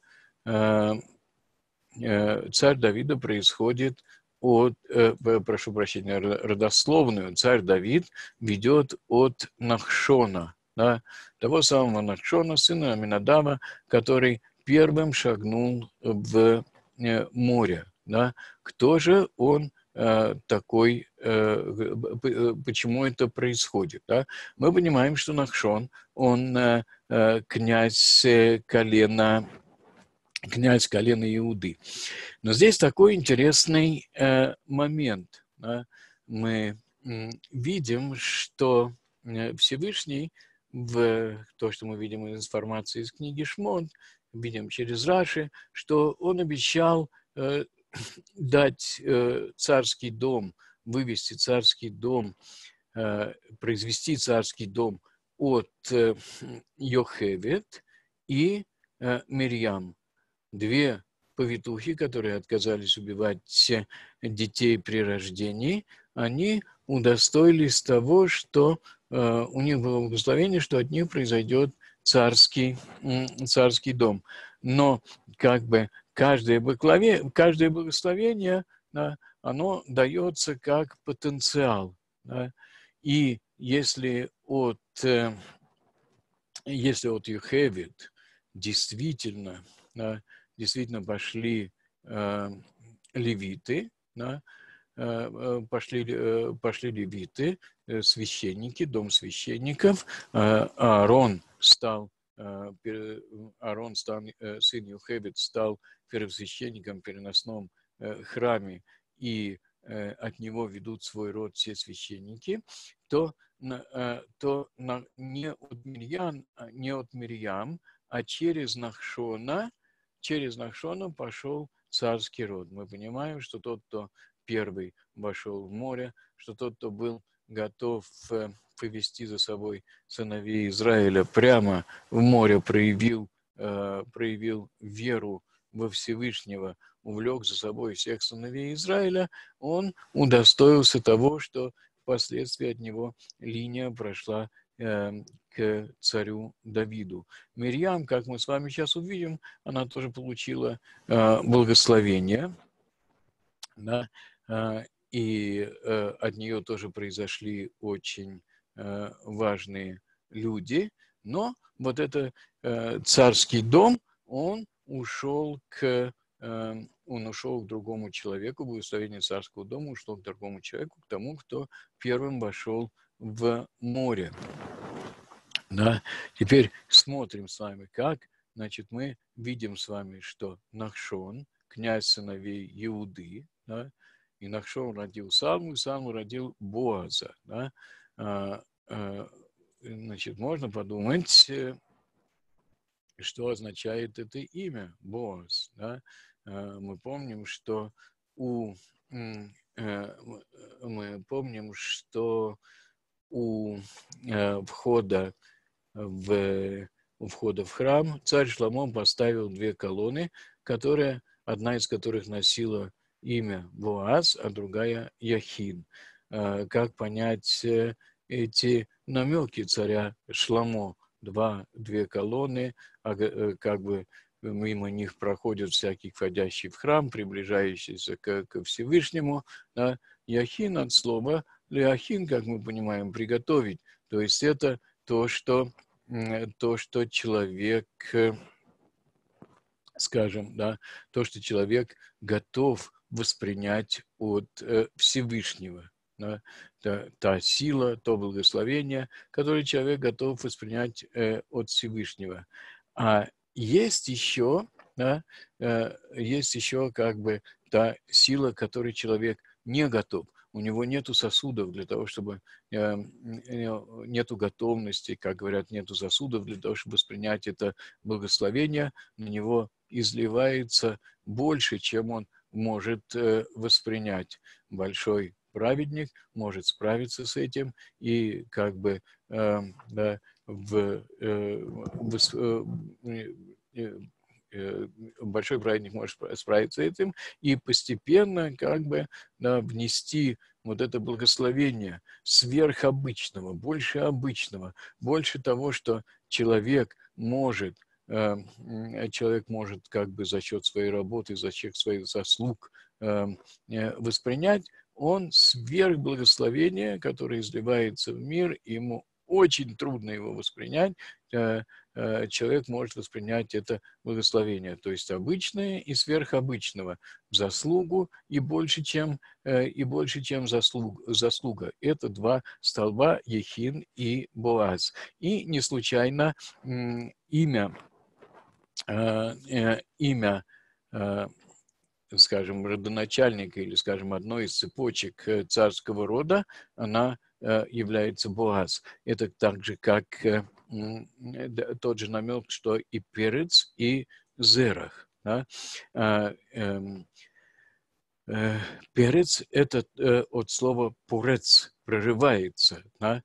царь Давида происходит от, прошу прощения, родословную. Царь Давид ведет от Нахшона, да, того самого Нахшона, сына Аминадава, который первым шагнул в море. Да. Кто же он такой, почему это происходит? Да? Мы понимаем, что Нахшон, он князь колена, князь колена Иуды. Но здесь такой интересный момент. Да? Мы видим, что Всевышний, в то, что мы видим из информации из книги Шмот, видим через Раши, что он обещал дать э, царский дом, вывести царский дом, э, произвести царский дом от э, Йохевед и э, Мирьям. Две повитухи, которые отказались убивать детей при рождении, они удостоились того, что э, у них было благословение, что от них произойдет царский, э, царский дом. Но как бы Каждое благословение, каждое благословение, да, оно дается как потенциал. Да, и если от, если от Йохевед действительно, да, действительно пошли э, левиты, да, э, пошли, пошли левиты, священники, дом священников, э, Аарон стал Аарон, стал, сын Йохевед, стал первосвященником в переносном храме, и от него ведут свой род все священники, то, то не от Мирьям, не от Мирьям, а через Нахшона, через Нахшона пошел царский род. Мы понимаем, что тот, кто первый вошел в море, что тот, кто был готов повести за собой сыновей Израиля прямо в море, проявил, э, проявил веру во Всевышнего, увлек за собой всех сыновей Израиля, он удостоился того, что впоследствии от него линия прошла э, к царю Давиду. Мирьям, как мы с вами сейчас увидим, она тоже получила э, благословение, да, э, и э, от нее тоже произошли очень э, важные люди, но вот этот э, царский дом, он ушел к, э, он ушел к другому человеку, благословение царского дома ушло к другому человеку, к тому, кто первым вошел в море. Да? Теперь смотрим с вами, как, значит, мы видим с вами, что Нахшон, князь сыновей Иуды, да, и Нахшон родил Салму, и Салму родил Боаза. Да? А, а, значит, можно подумать, что означает это имя Боаз. Да? А, мы помним, что у мы помним, что у входа в, у входа в храм царь Шломо поставил две колонны, которые, одна из которых носила имя Боаз, а другая Яхин. Как понять эти намеки царя Шломо? Два, две колонны, как бы мимо них проходят всякие входящие в храм, приближающиеся к, к Всевышнему. Да? Яхин от слова ляхин, как мы понимаем, приготовить. То есть это то, что, то, что человек, скажем, да, то, что человек готов воспринять от э, Всевышнего. Да, та, та сила, то благословение, которое человек готов воспринять э, от Всевышнего. А есть еще, да, э, есть еще как бы та сила, которой человек не готов. У него нету сосудов для того, чтобы, э, нету готовности, как говорят, нету сосудов для того, чтобы воспринять это благословение. На него изливается больше, чем он может э, воспринять. Большой праведник может справиться с этим и как бы э, да, в, э, в, э, большой праведник может справиться с этим и постепенно как бы да, внести вот это благословение сверхобычного, больше обычного, больше того, что человек может, э, человек может как бы за счет своей работы, за счет своих заслуг э, воспринять, он сверхблагословение, которое изливается в мир, ему очень трудно его воспринять, человек может воспринять это благословение, то есть обычное и сверхобычного, заслугу и больше, чем, и больше, чем заслуг, заслуга. Это два столба, Ехин и Боаз. И не случайно имя, имя, скажем, родоначальника или, скажем, одной из цепочек царского рода, она является Боаз. Это так же, как тот же намек, что и Перец, и Зерах. Да? Перец – это от слова «порец», прорывается. Да?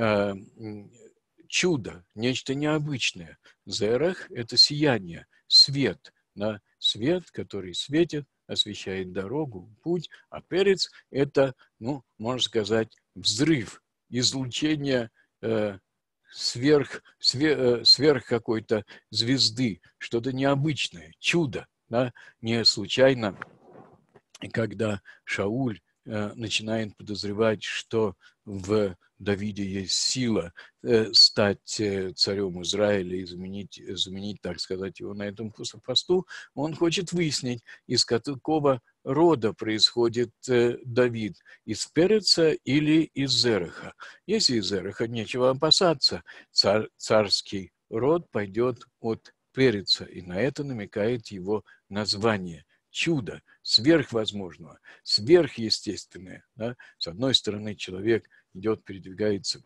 Чудо, нечто необычное. Зерах – это сияние, свет. Да? Свет, который светит, освещает дорогу, путь. А перец – это, ну, можно сказать, взрыв, излучение э, сверх, сверх, сверх какой-то звезды, что-то необычное, чудо. Да? Не случайно, когда Шауль э, начинает подозревать, что в Давиде есть сила э, стать э, царем Израиля и заменить, заменить, так сказать, его на этом посту, он хочет выяснить, из какого рода происходит э, Давид, из Переца или из Зераха. Если из Зераха, нечего опасаться, царь, царский род пойдет от Переца, и на это намекает его название. Чудо сверхвозможного, сверхъестественное. Да? С одной стороны, человек идет, передвигается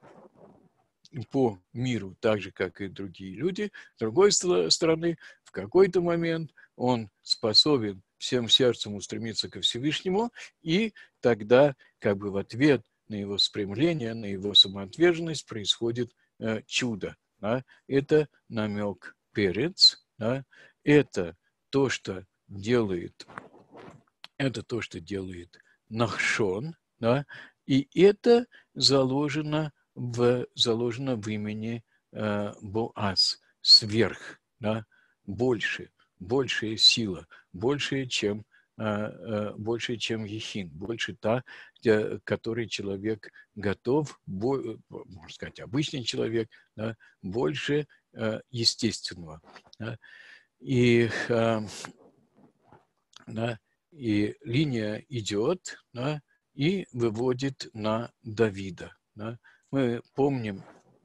по миру так же, как и другие люди. С другой стороны, в какой-то момент он способен всем сердцем устремиться ко Всевышнему, и тогда как бы в ответ на его стремление, на его самоотверженность происходит э, чудо. Да? Это намек Перец, да? Это то, что делает, это то, что делает Нахшон, да, и это заложено в, заложено в имени э, Боаз, сверх, да, больше, большая сила, большая, чем, э, э, больше, чем Ехин, больше та, где, которой человек готов, бо, можно сказать, обычный человек, да, больше э, естественного. Да. И э, Да, и линия идет, да, и выводит на Давида. Да. Мы помним,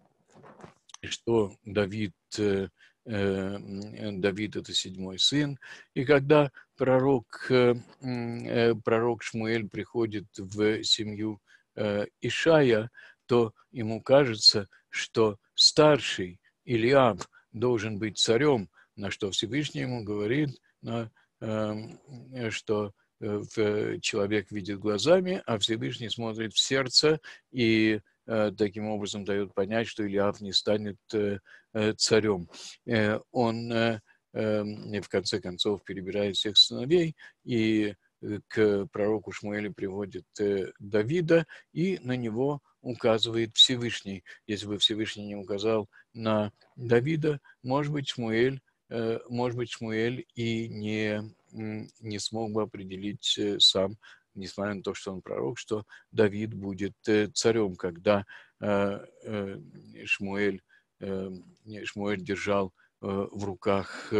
что Давид, э, Давид – это седьмой сын, и когда пророк, э, пророк Шмуэль приходит в семью э, Ишая, то ему кажется, что старший Илиав должен быть царем, на что Всевышний ему говорит, на, что человек видит глазами, а Всевышний смотрит в сердце, и таким образом дает понять, что Илиав не станет царем. Он в конце концов перебирает всех сыновей, и к пророку Шмуэлю приводит Давида, и на него указывает Всевышний. Если бы Всевышний не указал на Давида, может быть, Шмуэль может быть, Шмуэль и не, не смог бы определить сам, несмотря на то, что он пророк, что Давид будет царем, когда Шмуэль, Шмуэль держал в руках,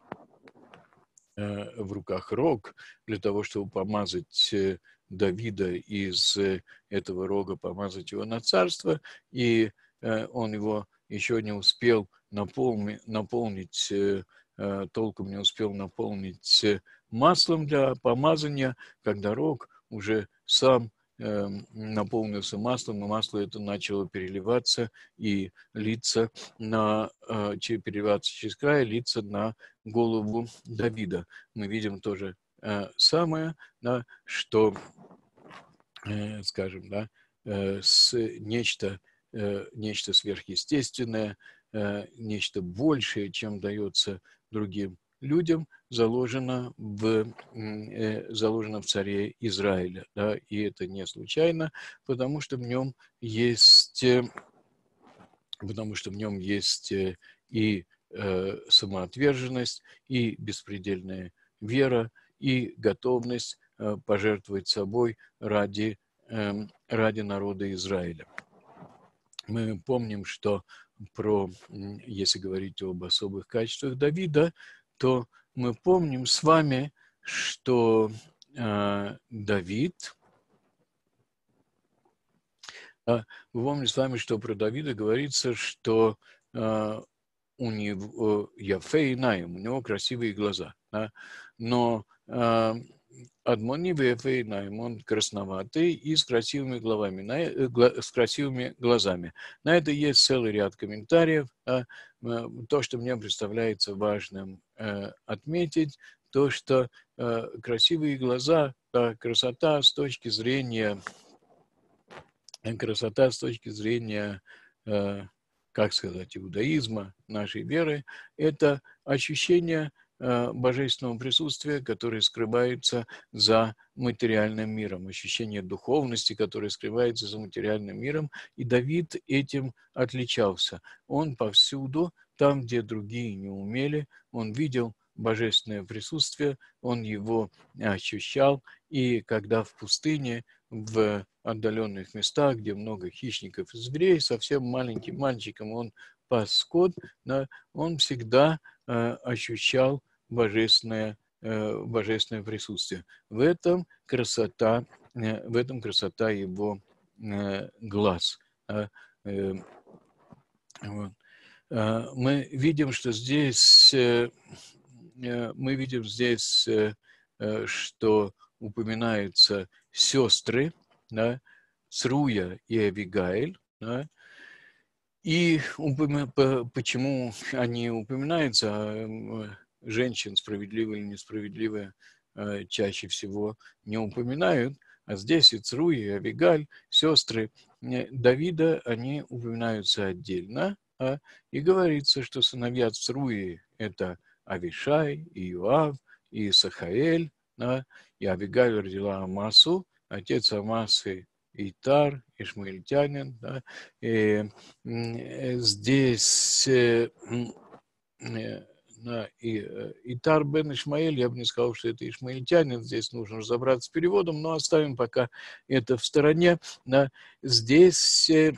в руках рог для того, чтобы помазать Давида из этого рога, помазать его на царство, и он его еще не успел наполнить, наполнить толком не успел наполнить маслом для помазания, когда рог уже сам наполнился маслом, и масло это начало переливаться и литься на, переливаться через край, литься на голову Давида. Мы видим тоже самое, да, что э, скажем, да, э, с нечто, э, нечто сверхъестественное, э, нечто большее, чем дается другим людям, заложено в, э, заложено в царе Израиля. Да, и это не случайно, потому что в нем есть, э, потому что в нем есть э, и э, самоотверженность, и беспредельная вера, и готовность э, пожертвовать собой ради, э, ради народа Израиля. Мы помним, что про, если говорить об особых качествах Давида, то мы помним с вами, что э, Давид, э, мы помним с вами, что про Давида говорится, что э, у него яфе инаим, у него красивые глаза, да? Но э, Адмони яфе инаим, он красноватый и с красивыми головами, на, э, гла, с красивыми глазами. На это есть целый ряд комментариев. Да? То, что мне представляется важным э, отметить, то, что э, красивые глаза, да, красота с точки зрения, красота с точки зрения э, как сказать, иудаизма, нашей веры, это ощущение э, божественного присутствия, которое скрывается за материальным миром, ощущение духовности, которое скрывается за материальным миром. И Давид этим отличался. Он повсюду, там, где другие не умели, он видел божественное присутствие, он его ощущал. И когда в пустыне, в отдаленных местах, где много хищников и зверей, совсем маленьким мальчиком он пас скот, да, он всегда э, ощущал божественное, э, божественное присутствие. В этом красота, э, в этом красота его э, глаз. Э, э, вот. э, мы видим, что здесь, э, э, мы видим здесь, э, э, что упоминаются сестры, да, Цруя и Авигаиль, да, и почему они упоминаются, а женщин, справедливые или несправедливые, чаще всего не упоминают, а здесь и Цруя, и Авигаль, сестры Давида, они упоминаются отдельно, а, и говорится, что сыновья Цруи – это Авишай, и Иоав, и Сахаэль, да, и Авигаль родила Амасу, отец Амасы Итар, ишмаильтянин, да, и здесь э, э, да, и Итар бен Ишмаэль, я бы не сказал, что это ишмаильтянин, здесь нужно разобраться с переводом, но оставим пока это в стороне. Да. Здесь э,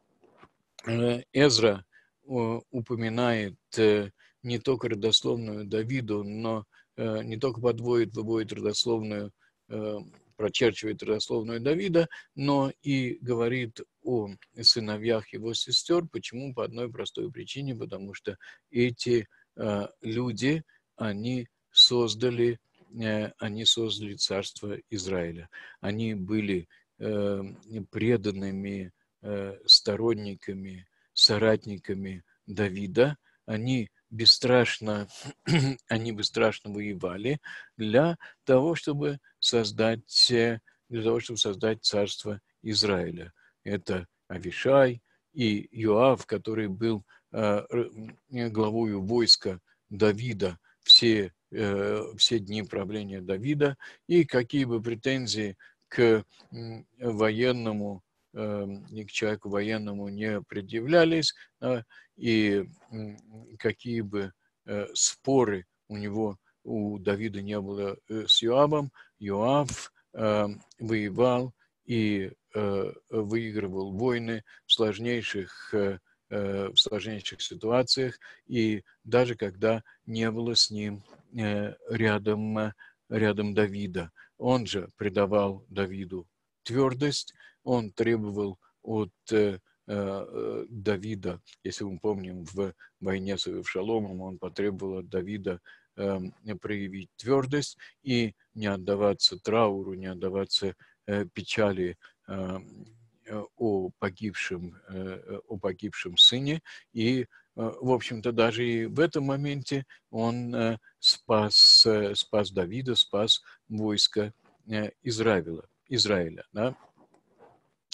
Эзра упоминает не только родословную Давиду, но не только подводит, выводит родословную, прочерчивает родословную Давида, но и говорит о сыновьях его сестер. Почему? По одной простой причине, потому что эти люди, они создали, они создали царство Израиля. Они были преданными сторонниками, соратниками Давида. Они бесстрашно, они бесстрашно воевали для того, чтобы создать, для того, чтобы создать царство Израиля. Это Авишай и Иоав, который был э, главою войска Давида все, э, все дни правления Давида, и какие бы претензии к военному, ни к человеку военному не предъявлялись, и какие бы споры у него, у Давида не было с Иоавом, Иоав воевал и выигрывал войны в сложнейших, в сложнейших ситуациях, и даже когда не было с ним рядом, рядом Давида. Он же придавал Давиду твердость, он требовал от э, э, Давида, если мы помним, в войне с Авшаломом, он потребовал от Давида э, проявить твердость и не отдаваться трауру, не отдаваться э, печали э, о погибшем, э, о погибшем сыне. И, э, в общем-то, даже и в этом моменте он э, спас, э, спас Давида, спас войско э, Израиля. Израиля, да?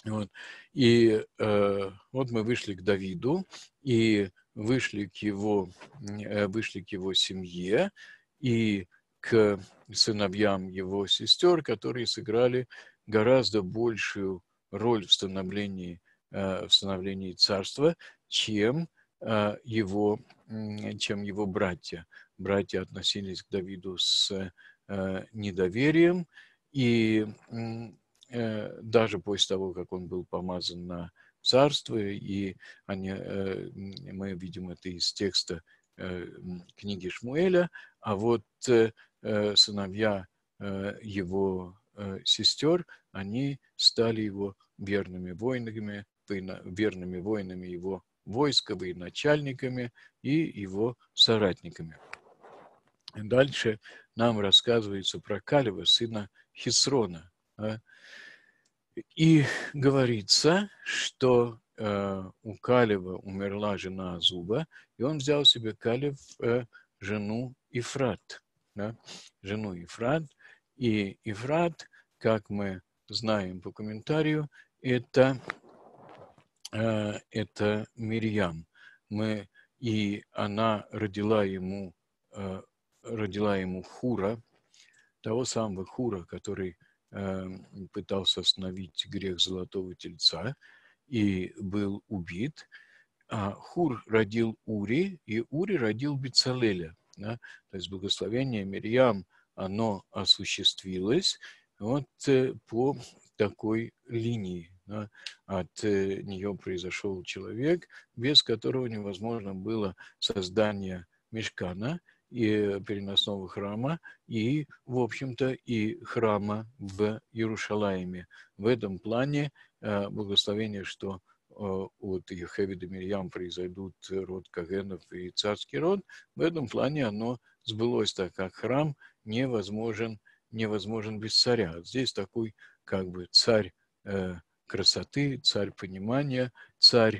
Вот. И э, вот мы вышли к Давиду, и вышли к его, э, вышли к его семье, и к сыновьям его сестер, которые сыграли гораздо большую роль в становлении, э, в становлении царства, чем, э, его, чем его братья. Братья относились к Давиду с э, недоверием, и э, даже после того, как он был помазан на царство, и они, э, мы видим это из текста э, книги Шмуэля, а вот э, сыновья э, его э, сестер, они стали его верными воинами, верными воинами его войска, военачальниками и его соратниками. Дальше нам рассказывается про Калева, сына Хисрона. И говорится, что э, у Калева умерла жена Азуба, и он взял себе Калев э, жену Ифрат. Да? Жену Ифрат. И Ифрат, как мы знаем по комментарию, это, э, это Мирьям. Мы, и она родила ему, э, родила ему Хура, того самого Хура, который пытался остановить грех золотого тельца и был убит. А Хур родил Ури, и Ури родил Бецалеля. Да? То есть благословение Мирьям, оно осуществилось вот по такой линии. Да? От нее произошел человек, без которого невозможно было создание мишкана, и переносного храма, и, в общем-то, и храма в Иерушалайме. В этом плане э, благословение, что э, от Йохеведа Мирьям произойдут род Кагенов и царский род, в этом плане оно сбылось, так как храм невозможен, невозможен без царя. Здесь такой как бы царь э, красоты, царь понимания, царь,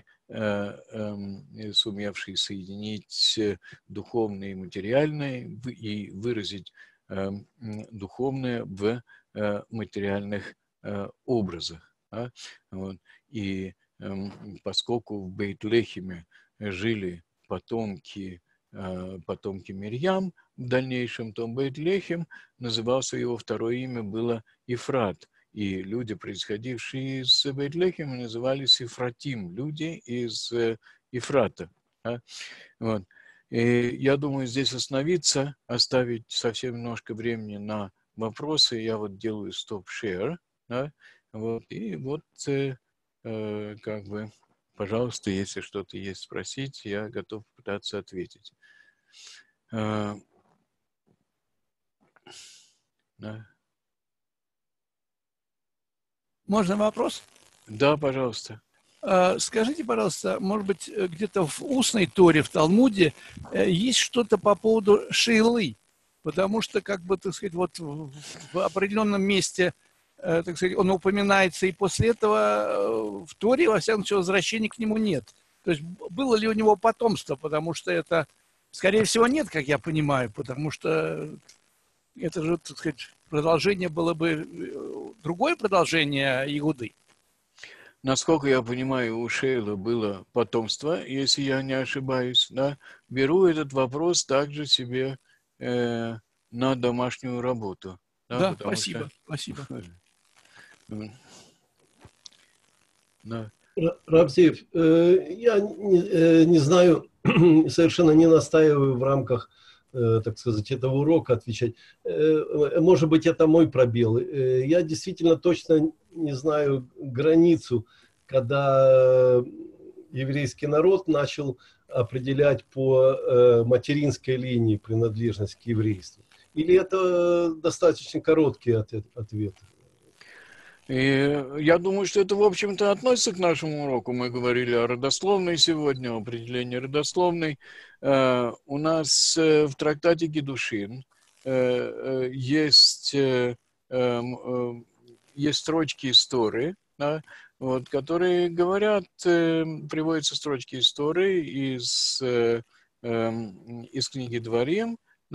сумевший соединить духовное и материальное и выразить духовное в материальных образах. И поскольку в Бейт-Лехеме жили потомки, потомки Мирьям в дальнейшем, то Бейт-Лехем назывался, его второе имя было Ифрат. И люди, происходившие из Бейт-Лехема, назывались Ифратим, люди из Ифрата. Да? Вот. И я думаю, здесь остановиться, оставить совсем немножко времени на вопросы. Я вот делаю стоп-шер. Да? Вот. И вот, э, э, как бы, пожалуйста, если что-то есть спросить, я готов пытаться ответить. Э, да. Можно вопрос? Да, пожалуйста. Скажите, пожалуйста, может быть, где-то в устной Торе, в Талмуде есть что-то по поводу Шейлы? Потому что, как бы, так сказать, вот в определенном месте, так сказать, он упоминается, и после этого в Торе, во всяком случае, возвращения к нему нет. То есть было ли у него потомство? Потому что это, скорее всего, нет, как я понимаю, потому что это же, так сказать, продолжение было бы, другое продолжение Иуды. Насколько я понимаю, у Шейла было потомство, если я не ошибаюсь, да, беру этот вопрос также себе э, на домашнюю работу. Да, да спасибо, что... спасибо. Да. Рабзеев, я не, не знаю, совершенно не настаиваю в рамках, так сказать, этого урока отвечать. Может быть, это мой пробел. Я действительно точно не знаю границу, когда еврейский народ начал определять по материнской линии принадлежность к еврейству. Или это достаточно короткий ответ? И я думаю, что это, в общем-то, относится к нашему уроку. Мы говорили о родословной сегодня, о определении родословной. Uh, у нас uh, в трактате Гедушин uh, uh, есть, uh, uh, есть строчки из Торы, да, вот, которые говорят, uh, приводятся строчки из Торы из, uh, uh, из книги Дворим, да,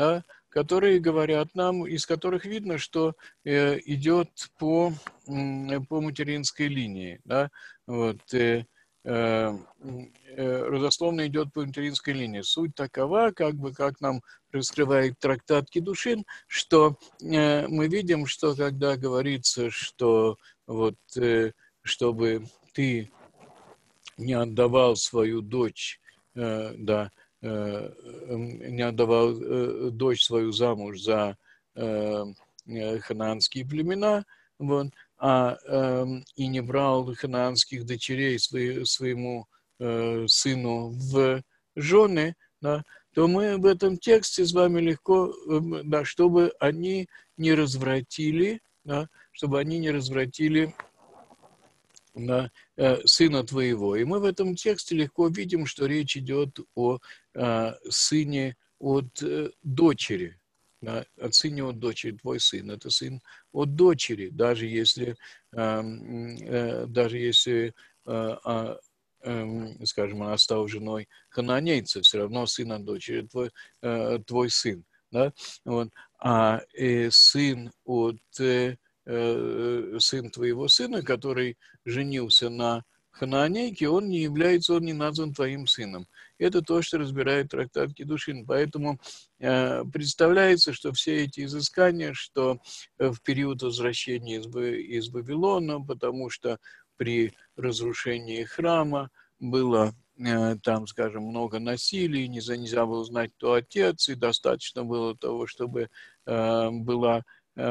которые говорят нам, из которых видно, что э, идет по, по материнской линии. Да? Вот, э, э, родословно идет по материнской линии. Суть такова, как бы, как нам раскрывает трактат Кидушин, что э, мы видим, что когда говорится, что вот, э, чтобы ты не отдавал свою дочь, э, да, э, не отдавал э, дочь свою замуж за э, ханаанские племена, вот, а, э, и не брал ханаанских дочерей свои, своему э, сыну в жены, да, то мы в этом тексте с вами легко, э, да, чтобы они не развратили, да, чтобы они не развратили на э, сына твоего. И мы в этом тексте легко видим, что речь идет о э, сыне от э, дочери. Да, от сына от дочери. Твой сын – это сын от дочери. Даже если, э, э, даже если э, э, э, скажем, она стала женой хананейца, все равно сын от дочери – твой, э, твой сын. Да? Вот. А э, сын от... Э, сын твоего сына, который женился на ханаанейке, он не является, он не назван твоим сыном. Это то, что разбирает трактат Кидушин. Поэтому э, представляется, что все эти изыскания, что в период возвращения из, из Вавилона, потому что при разрушении храма было э, там, скажем, много насилия, нельзя, нельзя было узнать, кто отец, и достаточно было того, чтобы э, была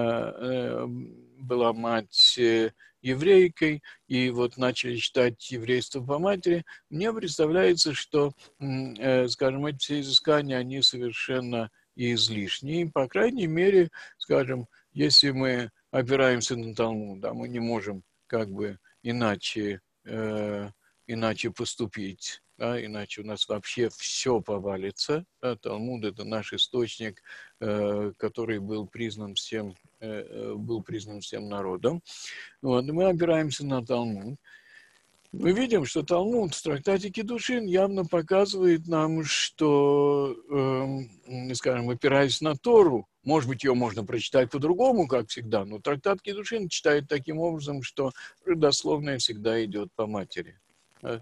была мать еврейкой, и вот начали считать еврейство по матери, мне представляется, что, скажем, эти все изыскания, они совершенно излишни. И, по крайней мере, скажем, если мы опираемся на Талмуд, да, мы не можем как бы иначе, э, иначе поступить. Да, иначе у нас вообще все повалится. Да, Талмуд – это наш источник, э, который был признан всем, э, был признан всем народом. Вот, и мы опираемся на Талмуд. Мы видим, что Талмуд в трактате Кидушин явно показывает нам, что, э, скажем, опираясь на Тору, может быть, ее можно прочитать по-другому, как всегда, но трактат Кидушин читает таким образом, что родословная всегда идет по матери. Да?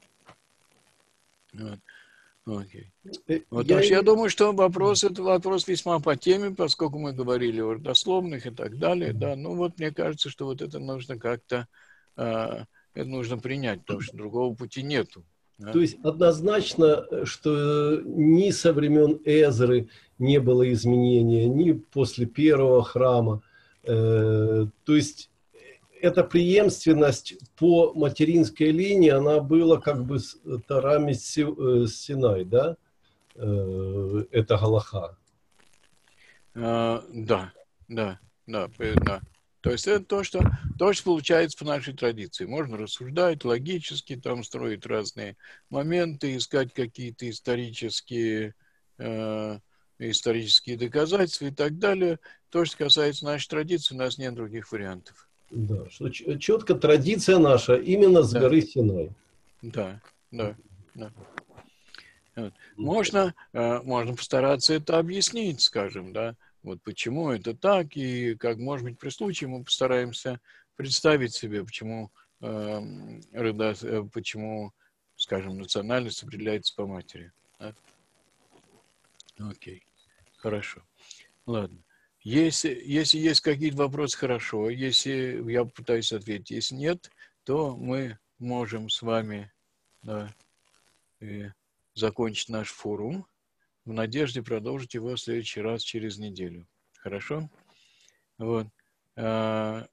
Вот. Окей. Вот, я, я думаю, что вопрос, это вопрос весьма по теме, поскольку мы говорили о родословных и так далее. Да. Ну вот мне кажется, что вот это нужно как-то э, это нужно принять, потому что другого пути нету. Да. То есть однозначно, что ни со времен Эзры не было изменения, ни после первого храма. Э, то есть эта преемственность по материнской линии, она была как бы с Тарами Синай, да? Это галаха. А, да, да, да, да. То есть это то что, то, что получается по нашей традиции. Можно рассуждать логически, там строить разные моменты, искать какие-то исторические, э, исторические доказательства и так далее. То, что касается нашей традиции, у нас нет других вариантов. Да, что четко традиция наша именно с да. горы Синай. Да, да, да. Вот. Можно, э, можно постараться это объяснить, скажем, да, вот почему это так, и как, может быть, при случае мы постараемся представить себе, почему, э, почему, скажем, национальность определяется по матери. Да? Окей, хорошо. Ладно. Если, если есть какие-то вопросы, хорошо. Если я попытаюсь ответить, если нет, то мы можем с вами, да, и закончить наш форум в надежде продолжить его в следующий раз через неделю. Хорошо? Вот. А,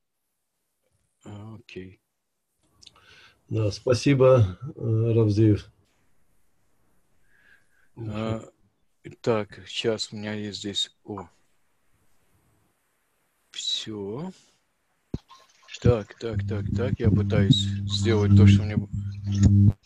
окей. Да, спасибо, Равзиев. А, так, сейчас у меня есть здесь... О. Все. Так, так, так, так. Я пытаюсь сделать то, что мне...